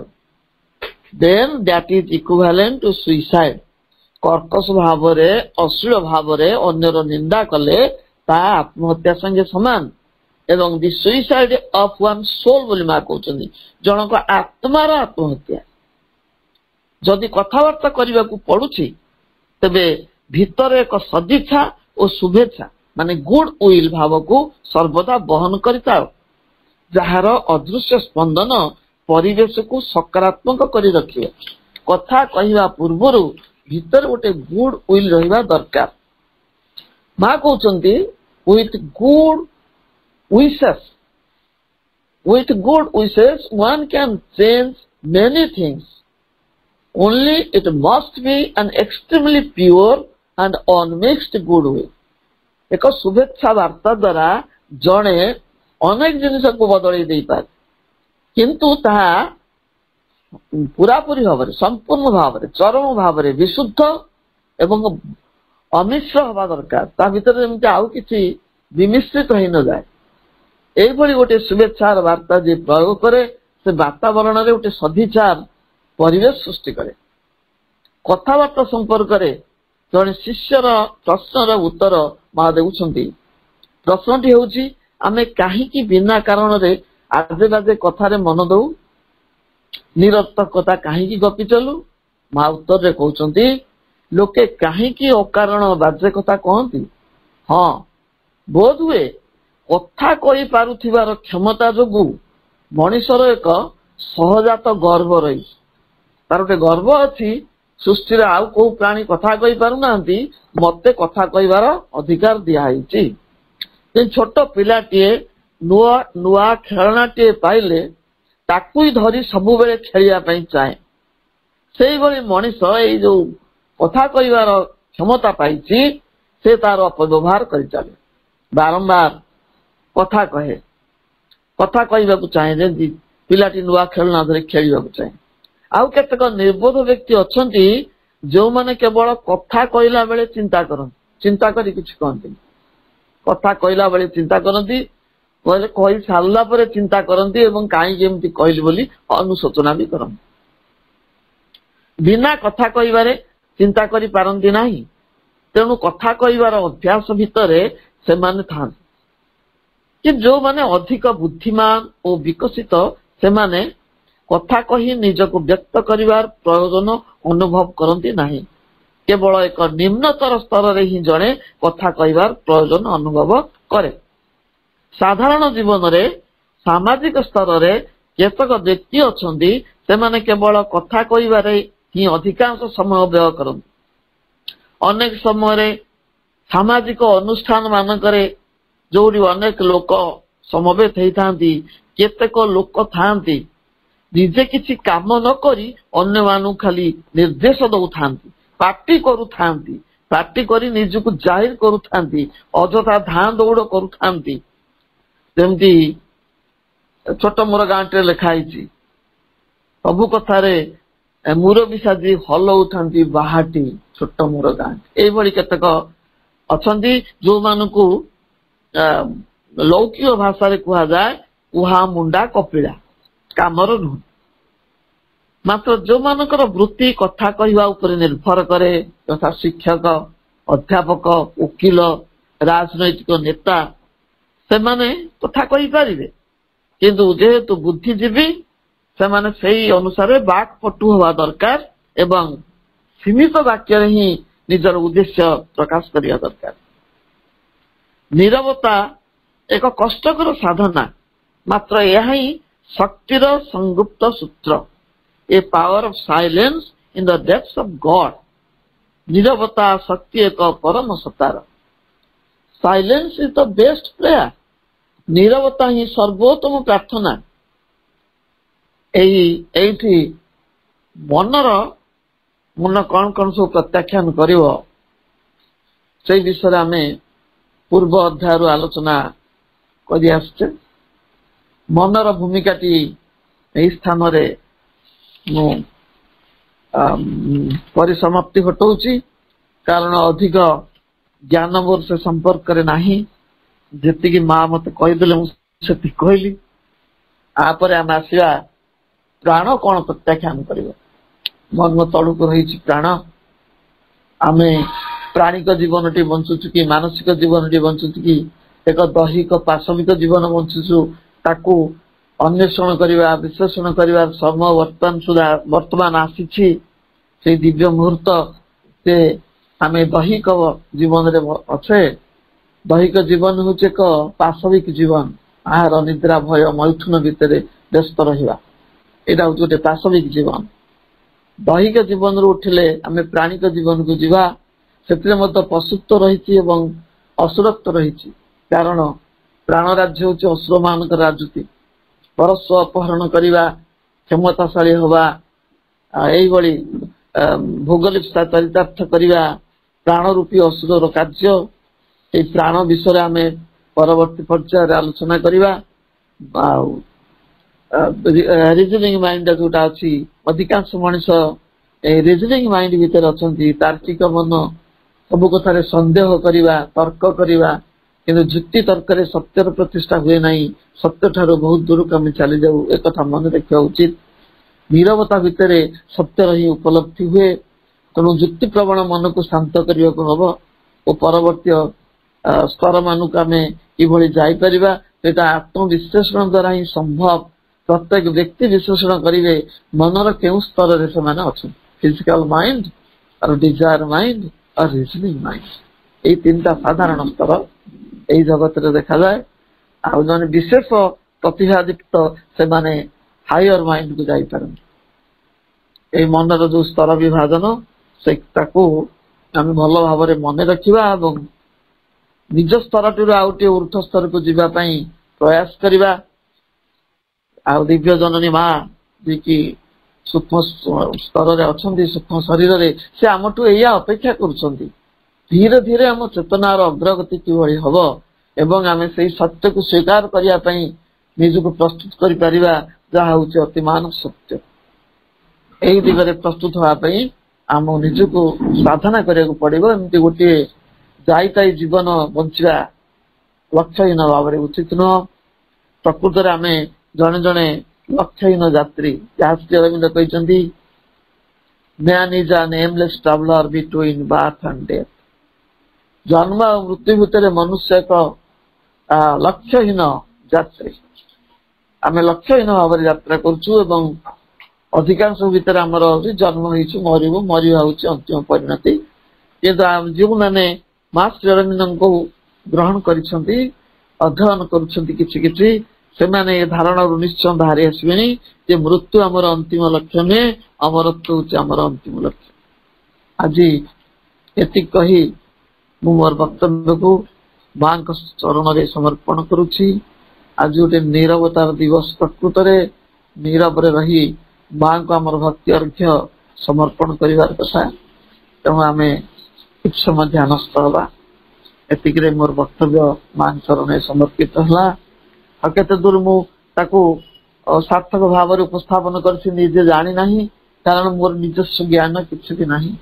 then that is equivalent to suicide कर्कश भाव अश्लील भाव अन्यर निंदा कले ता आत्महत्या संगे समान एवं the suicide of one soul बोली माँ कहते जनक आत्मार आत्महत्या जदि कथबार्ता करने को पड़ुछि तेबे भीतर एक सदिच्छा और शुभेच्छा माने गुड विल भाव को सर्वदा बहन करता जार अदृश्य स्पंदन परिवेश को सकारात्मक करी रखिए कथा कहवा पूर्वर भीतर गोटे गुड विल रहिबा दरकार माँ कहते with good wishes with good wishes one can change many things only it must be an extremely pure and unmixed good will. एक शुभेच्छा वार्ता द्वारा जड़े अनेक जिनिस को बदल दे पारे किंतु ताहा पूरापूरी भाव संपूर्ण भाव चरम भाव विशुद्ध एवं अमिश्र हवा दरकार ता भीतर एमती आउ किछि विमिश्रित हो न जाए एभली गोटे शुभेच्छार वार्ता जे प्रयोग करे से वातावरण रे गोटे सदिचार परिवेश सृष्टि करे कथाबार्ता संपर्क रे जड़े शिष्यर प्रश्नर उत्तर महादेव प्रश्नटी हूँ आमे कहीं बिना कारण रे आजे बाजे कथारे मन दऊ निरर्थक कथा कहीं गपी चलू माँ उत्तर रे कहते लोके कहीं अकारण बाजे कथा कहती हाँ बोध हुए कथा कही पारुथिबार क्षमता जोगु मनीषर एक सहजात गर्व रही तार गोटे गर्व अच्छी सृष्टि आउ को प्राणी कथा कही पारु नांती मते कथा कहिबार अधिकार दिया है छोट पिलाटीए नुआ नुआ खेलनाटीए पाइले ताकू ही धरी सबु बेले खेलिया पई चाहे सेही भली मनीष एई जो कथा कहिबार क्षमता पाइछि से तार अपव्यवहार करि चले बारंबार कथा कहे कथा कहवाकू चाहे जे पिलाटी नुआ खेलना धरी खेलिबाकू चाहे आउ केतक निर्बोध व्यक्ति अछंती जो माने केवल कथा कहला बेले चिंता करन चिंता करी किछ कहंती कथा कहला बेले चिंता करंती कहले कहि सारला परे चिंता करंती एवं काई जेमती कहली बोली अनुशोचना भी करन बिना कथा कहिबारे चिंता करी पारंती नाही तेणु कथा कहिबार अभ्यास भितरे से माने थान कि जो माने अधिक बुद्धिमान और विकसित से माने कथा कही निजको व्यक्त करिवार प्रयोजन अनुभव करती नाही केवल एक निम्नतर स्तर रे ही जड़े कथा कहिबार प्रयोजन अनुभव करे साधारण जीवन रे सामाजिक स्तर रे केतक व्यक्ति अछंती से माने केवल कथा कहिबारे ही अधिकांश समय व्यय करती अनेक समय रे सामाजिक अनुष्ठान मानकरे जोड़ी अनेक लोक समवेत होइथांती केतक लोक थांती निजे किसी काम न करी अन्य मानू खाली निर्देश दौथांती पार्टी करुथांती पार्टी करी निजको जाहिर करुथांती अजथा धां दौड़ करुथांती जेमती छोट मोर गांटे लिखाई सबु कथारे मुरबी साजी हलौथांती बाहाटी छोट मोर गांटे एभली केतक अछंती जो मानकू लौकिक भाषा रे कुहा जाए कुहा मुंडा कपिला कामर नुह मात्र जो मानकर वृत्ति कथा कहवा उपरे निर्भर करे तथा शिक्षक अध्यापक वकील राजनैतिक नेता से माने कथा कहि पारिबे किंतु जेहेतु बुद्धिजीवी से माने सेही अनुसार बाक पटु हवा दरकार एवं सीमित वाक्य ही निजर उद्देश्य प्रकाश करिया दरकार नीरवता एक कष्टकर साधना मात्र यह ही शक्तिर संगुप्त सूत्र a power of silence in the depths of God नीरवता शक्ति एक परम सतार silence is the best prayer नीरवता ही सर्वोत्तम प्रार्थना एठी मनर मन कौन कौन सब प्रत्याख्यान करिवो से विषय आमे पूर्व अध्याय आलोचना करि आछे मनर भूमिका टी एई स्थान रे मु परिसमाप्ति घटौची कारण अधिक ज्ञान मोर से संपर्क करे नाही जेति कि मां मते कहि देले मु सेति कहली आपरे हम आसीबा प्राण कोन प्रत्याख्यान करिवो मन म तळु को रहिछि प्राण आमे प्राणिक जीवन टी बंचुछु कि मानसिक जीवन टी बंचुछु कि एक दैहिक पाशविक जीवन बंचुछु ताकू अन्वेषण करवा विश्लेषण करवा समय वर्तमान सुधा वर्तमान आसी से दिव्य मुहूर्त से आम दैहिक जीवन रे अच्छे दैहिक जीवन हूँ एक पाशविक जीवन आहार निद्रा भय मैथुन भितर व्यस्त रहा यहाँ हूँ गोटे पाशविक जीवन दैहिक जीवन रू उठिले आम प्राणिक जीवन को जीवा से पशुत्व रही असुरत्व रही कारण प्राण राज्य हूँ असुर मान राजनीति परस्व अपहरण करवा क्षमताशाली हवा यही ଭୌଗୋଳିକତା ଚରିତାର୍ଥ କରିବା ପ୍ରାଣ ରୂପୀ ଅସୁରର କାର୍ଯ୍ୟ। এই ପ୍ରାଣ ବିଷୟରେ ଆମେ ପରବର୍ତ୍ତୀ ପର୍ଯ୍ୟାୟରେ ଆଲୋଚନା କରିବା। ଆଉ ରିଜନିଂ ମାଇଣ୍ଡ ଯୋଉଟା ଅଛି, ଅଧିକାଂଶ ମଣିଷ এই ରିଜନିଂ ମାଇଣ୍ଡ ଭିତରେ ଅଛନ୍ତି। ତାର୍କିକ ମନ, ସବୁ କଥାରେ ସନ୍ଦେହ କରିବା, ତର୍କ କରିବା, କିନ୍ତୁ ଯୁକ୍ତି ତର୍କରେ ସତ୍ୟର ପ୍ରତିଷ୍ଠା ହୁଏ ନାହିଁ। ସତ୍ୟ ଠାରୁ ବହୁତ ଦୂରକୁ ଆମେ ଚାଲିଯାଉ, ଏକଥା ମନେ ରଖିବା ଉଚିତ। ନୀରବତା ଭିତରେ ସତ୍ୟର ହିଁ ଉପଲବ୍ଧି ହୁଏ। ତେଣୁ ଯୁକ୍ତି ପ୍ରବଣ ମନକୁ ଶାନ୍ତ କରିବାକୁ ହବ ଓ ପରବର୍ତ୍ତୀ ସ୍ତର ମାନଙ୍କୁ ଆମେ କିଭଳି ଯାଇପାରିବା, ସେଇଟା ଆତ୍ମବିଶ୍ଳେଷଣ ଦ୍ୱାରା ହିଁ ସମ୍ଭବ। ପ୍ରତ୍ୟେକ ବ୍ୟକ୍ତି ବିଶ୍ଳେଷଣ କରିବେ ମନର କେଉଁ ସ୍ତରରେ ସେମାନେ ଅଛନ୍ତି, ଫିଜିକାଲ ମାଇଣ୍ଡ, ଆଉ ଡିଜାୟାର ମାଇଣ୍ଡ, ଆଉ ରିଜନିଂ ମାଇଣ୍ଡ। ଏଇ ତିନିଟା ସାଧାରଣ ସ୍ତର ଏଇ ଜଗତରେ ଦେଖାଯାଏ। ଆଉ ଜଣେ ବିଶେଷ ପ୍ରତିଭାଯୁକ୍ତ ସେମାନେ ହାୟର ମାଇଣ୍ଡକୁ ଯାଇପାରନ୍ତି। ଏଇ ମନର ଯୋଉ ସ୍ତର ବିଭାଜନ, ସେ ତାକୁ ଆମେ ଭଲ ଭାବରେ ମନେ ରଖିବା ଏବଂ ନିଜ ସ୍ତରଟିରୁ ଆଉ ଟିକେ ଉର୍ଦ୍ଧ୍ୱ ସ୍ତରକୁ ଯିବା ପାଇଁ ପ୍ରୟାସ କରିବା। ଆଉ ଦିବ୍ୟ ଜନନୀ ମା ଯିଏକି ସୂକ୍ଷ୍ମ ସ୍ତରରେ ଅଛନ୍ତି, ସୂକ୍ଷ୍ମ ଶରୀରରେ, ସେ ଆମଠୁ ଏଇଆ ଅପେକ୍ଷା କରୁଛନ୍ତି। ଧୀରେ ଧୀରେ ଆମ ଚେତନାର ଅଗ୍ରଗତି କିଭଳି ହବ ଏବଂ ଆମେ ସେଇ ସତ୍ୟକୁ ସ୍ୱୀକାର କରିବା ପାଇଁ ନିଜକୁ ପ୍ରସ୍ତୁତ କରିପାରିବା, ଯାହା ହଉଛି ଅତିମାନ ସତ୍ୟ। ଏଇ ଦିଗରେ ପ୍ରସ୍ତୁତ ହେବା ପାଇଁ ଆମ ନିଜକୁ ସାଧନା କରିବାକୁ ପଡିବ। ଏମିତି ଗୋଟିଏ ଯାଇତାଇ ଜୀବନ ବଞ୍ଚିବା ଲକ୍ଷ୍ୟହୀନ ଭାବରେ ଉଚିତ ନୁହଁ। ପ୍ରକୃତରେ ଆମେ ଜଣେ ଜଣେ ଲକ୍ଷ୍ୟହୀନ ଯାତ୍ରୀ। ଯାହା ଶ୍ରୀ ଅରବିନ୍ଦ କହିଛନ୍ତି, man is an aimless traveller between birth and death. ଜନ୍ମ ଆଉ ମୃତ୍ୟୁ ଭିତରେ ମନୁଷ୍ୟ ଏକ ଲକ୍ଷ୍ୟହୀନ ଯାତ୍ରୀ। ଆମେ ଲକ୍ଷ୍ୟହୀନ ଭାବରେ ଯାତ୍ରା କରୁଛୁ ଏବଂ ଅଧିକାଂଶ ଭିତରେ ଆମର ଜନ୍ମ ହେଇଛୁ, ମରିବୁ, ମରିବା ହଉଛି ଅନ୍ତିମ ପରିଣତି। କିନ୍ତୁ ଯେଉଁମାନେ ମା ଶ୍ରୀ ଅରବିନ୍ଦଙ୍କୁ ଗ୍ରହଣ କରିଛନ୍ତି, ଅଧ୍ୟୟନ କରୁଛନ୍ତି କିଛି କିଛି, ସେମାନେ ଏ ଧାରଣାରୁ ନିଶ୍ଚୟ ବାହାରି ଆସିବେନି ଯେ ମୃତ୍ୟୁ ଆମର ଅନ୍ତିମ ଲକ୍ଷ୍ୟ ନୁହେଁ, ଅମରତ୍ୱ ହଉଛି ଆମର ଅନ୍ତିମ ଲକ୍ଷ୍ୟ। ଆଜି ଏତିକି କହି ମୁଁ ମୋର ବକ୍ତବ୍ୟକୁ ମାଙ୍କ ଚରଣରେ ସମର୍ପଣ କରୁଛି। ଆଜି ଗୋଟେ ନୀରବତାର ଦିବସ। ପ୍ରକୃତରେ ନୀରବରେ ରହି ମାଙ୍କୁ ଆମର ଭକ୍ତି ଅର୍ଘ୍ୟ ସମର୍ପଣ କରିବାର କଥା। ତେଣୁ ଆମେ କିଛି ସମୟ ଧ୍ୟାନସ୍ଥ ହେବା। ଏତିକିରେ ମୋର ବକ୍ତବ୍ୟ ମାଙ୍କ ଚରଣରେ ସମର୍ପିତ ହେଲା। ଆଉ କେତେ ଦୂର ମୁଁ ତାକୁ ସାର୍ଥକ ଭାବରେ ଉପସ୍ଥାପନ କରିଛି ନିଜେ ଜାଣିନାହିଁ, କାରଣ ମୋର ନିଜସ୍ୱ ଜ୍ଞାନ କିଛି ବି ନାହିଁ।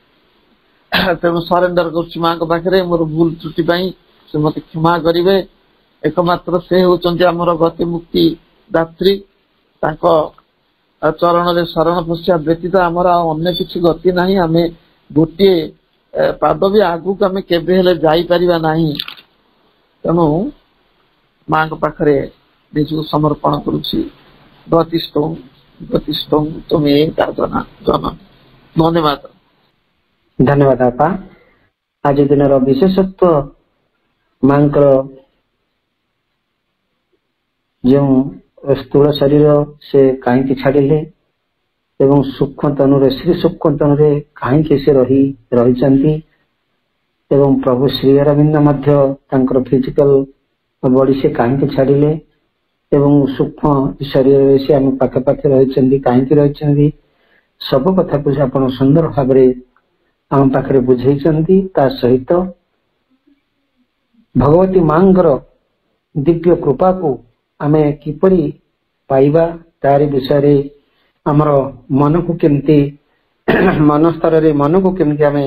ତେଣୁ ସରେଣ୍ଡର କରୁଛି ମାଙ୍କ ପାଖରେ ମୋର ଭୁଲ ତ୍ରୁଟି ପାଇଁ। ସେ ମତେ କ୍ଷମା କରିବେ। ଏକମାତ୍ର ସେ ହେଉଛନ୍ତି ଆମର ଗତି ମୁକ୍ତି ଦାତ୍ରୀ। ତାଙ୍କ ଚରଣରେ ଶରଣ ପଶିବା ବ୍ୟତୀତ ଆମର ଆଉ ଅନ୍ୟ କିଛି ଗତି ନାହିଁ। ଆମେ ଗୋଟିଏ ପାଦ ବି ଆଗକୁ ଆମେ କେବେ ହେଲେ ଯାଇପାରିବା ନାହିଁ। ତେଣୁ ମାଙ୍କ ପାଖରେ ନିଜକୁ ସମର୍ପଣ କରୁଛି। ଗତିଷ୍ଠଂ ଗତିଷ୍ଠଂ ତୁମେ ଜନ ଜନ। ଧନ୍ୟବାଦ। ଧନ୍ୟବାଦ ବାପା। ଆଜି ଦିନର ବିଶେଷତ୍ୱ ମାଙ୍କର ଯେଉଁ ସ୍ଥୂଳ ଶରୀର ସେ କାହିଁକି ଛାଡ଼ିଲେ ଏବଂ ସୂକ୍ଷ୍ମ ତନୁରେ ଶ୍ରୀ ସୂକ୍ଷ୍ମ ତନୁରେ କାହିଁକି ସେ ରହି ରହିଛନ୍ତି ଏବଂ ପ୍ରଭୁ ଶ୍ରୀ ଅରବିନ୍ଦ ମଧ୍ୟ ତାଙ୍କର ଫିଜିକାଲ ବଡି ସେ କାହିଁକି ଛାଡ଼ିଲେ ଏବଂ ସୂକ୍ଷ୍ମ ଶରୀରରେ ସେ ଆମ ପାଖାପାଖି ରହିଛନ୍ତି କାହିଁକି ରହିଛନ୍ତି, ସବୁ କଥାକୁ ଆପଣ ସୁନ୍ଦର ଭାବରେ ଆମ ପାଖରେ ବୁଝେଇଛନ୍ତି। ତା ସହିତ ଭଗବତୀ ମାଙ୍କର ଦିବ୍ୟ କୃପାକୁ ଆମେ କିପରି ପାଇବା ତାରି ବିଷୟରେ, ଆମର ମନକୁ କେମିତି ମନ ସ୍ତରରେ ମନକୁ କେମିତି ଆମେ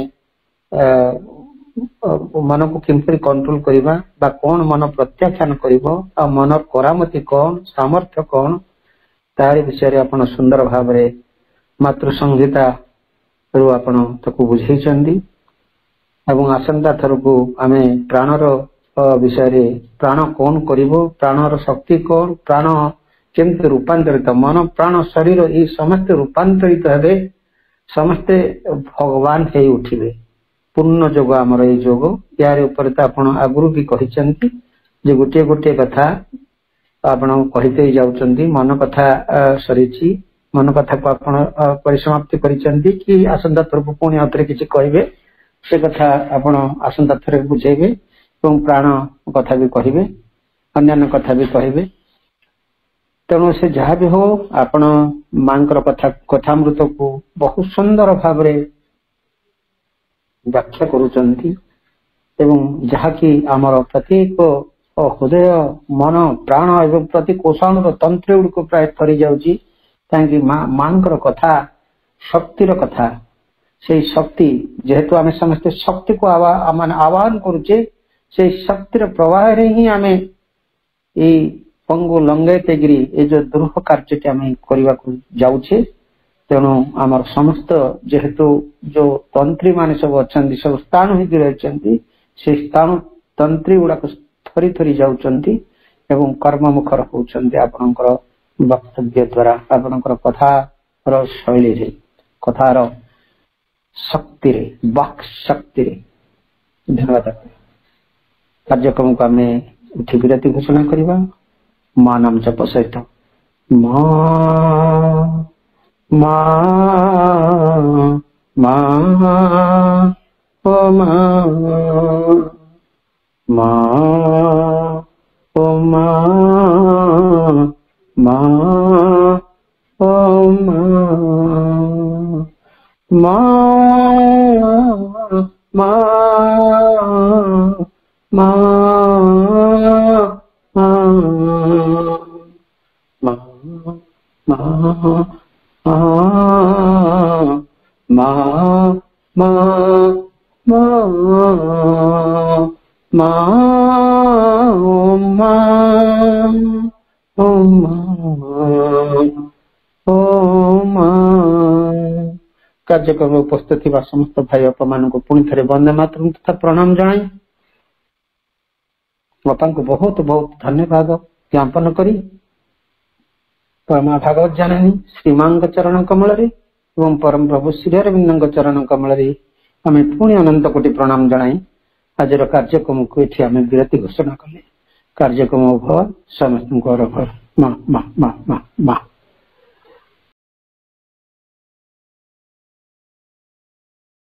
ମନକୁ କିପରି କଣ୍ଟ୍ରୋଲ କରିବା ବା କଣ ମନ ପ୍ରତ୍ୟାଖ୍ୟାନ କରିବ ଆଉ ମନର କରାମତି କଣ, ସାମର୍ଥ୍ୟ କଣ, ତାରି ବିଷୟରେ ଆପଣ ସୁନ୍ଦର ଭାବରେ ମାତୃ ସଂହିତା ରୁ ଆପଣ ତାକୁ ବୁଝେଇଛନ୍ତି। ଏବଂ ଆସନ୍ତା ଥରକୁ ଆମେ ପ୍ରାଣର ବିଷୟରେ, ପ୍ରାଣ କଣ କରିବ, ପ୍ରାଣର ଶକ୍ତି କଣ, ପ୍ରାଣ କେମିତି ରୂପାନ୍ତରିତ, ମନ ପ୍ରାଣ ଶରୀର ଏଇ ସମସ୍ତେ ରୂପାନ୍ତରିତ ହେବେ, ସମସ୍ତେ ଭଗବାନ ହେଇ ଉଠିବେ। ପୂର୍ଣ୍ଣ ଯୋଗ ଆମର ଏଇ ଯୋଗ। ୟାର ଉପରେ ତ ଆପଣ ଆଗରୁ ବି କହିଛନ୍ତି ଯେ ଗୋଟିଏ ଗୋଟିଏ କଥା ଆପଣ କହିଦେଇ ଯାଉଛନ୍ତି। ମନ କଥା ସରିଛି, ମନ କଥାକୁ ଆପଣ ପରିସମାପ୍ତି କରିଛନ୍ତି କି ଆସନ୍ତା ଥରକୁ ପୁଣି ଆଉଥରେ କିଛି କହିବେ, ସେ କଥା ଆପଣ ଆସନ୍ତା ଥରେ ବୁଝେଇବେ ଏବଂ ପ୍ରାଣ କଥା ବି କହିବେ, ଅନ୍ୟାନ୍ୟ କଥା ବି କହିବେ। तेणु से जहाँ भी हो आपण मांकर कथा कथामृत को बहुत सुंदर भाव व्याख्या करुचंती एवं जहाँकि आमर प्रत्येक हृदय मन प्राण एवं प्रति कोषाणुर तंत्र गुड़िक प्राय थरी जाउची कहीं मांकर कथा शक्तिर कथा से शक्ति जेहेतु आम समस्ते शक्ति को आह्वान करुचे से शक्तिर प्रवाह रे ही आम ये पंगु लंगेतगिरी ये जो दुरूह कार्य आम करने को जाऊे तेणु आमर समस्त जेहेतु जो तंत्री मान सब अच्छा सब स्थान होती रही से स्थान तंत्री गुड़ाक थरी थरी जाउचंती एवं कर्ममुखर होउचंती आपनकर वक्तव्य द्वारा आपनकर कथार शैली रे कथार शक्ति रे वाक् शक्ति रे धन्यवाद। कार्यक्रम को आम उठी विरति घोषणा करवा मां नाम जप सहित मां मां मां ओ मां मां ओ मां मां ओ मां मां मां कार्यक्रम उपस्थित समस्त भाई बापा मान को पुणी थे वंदे मातरम तथा प्रणाम जनाई बापा को बहुत बहुत धन्यवाद ज्ञापन करी परमा भागवत जननी श्रीमांग चरण कमल एवं परम प्रभु श्री अरविंद चरण कमल आम पुणी अनंत कोटि प्रणाम जनाई आज कार्यक्रम को ये आम विरति घोषणा कले कार्यक्रम भव समस्त माँ माँ माँ माँ माँ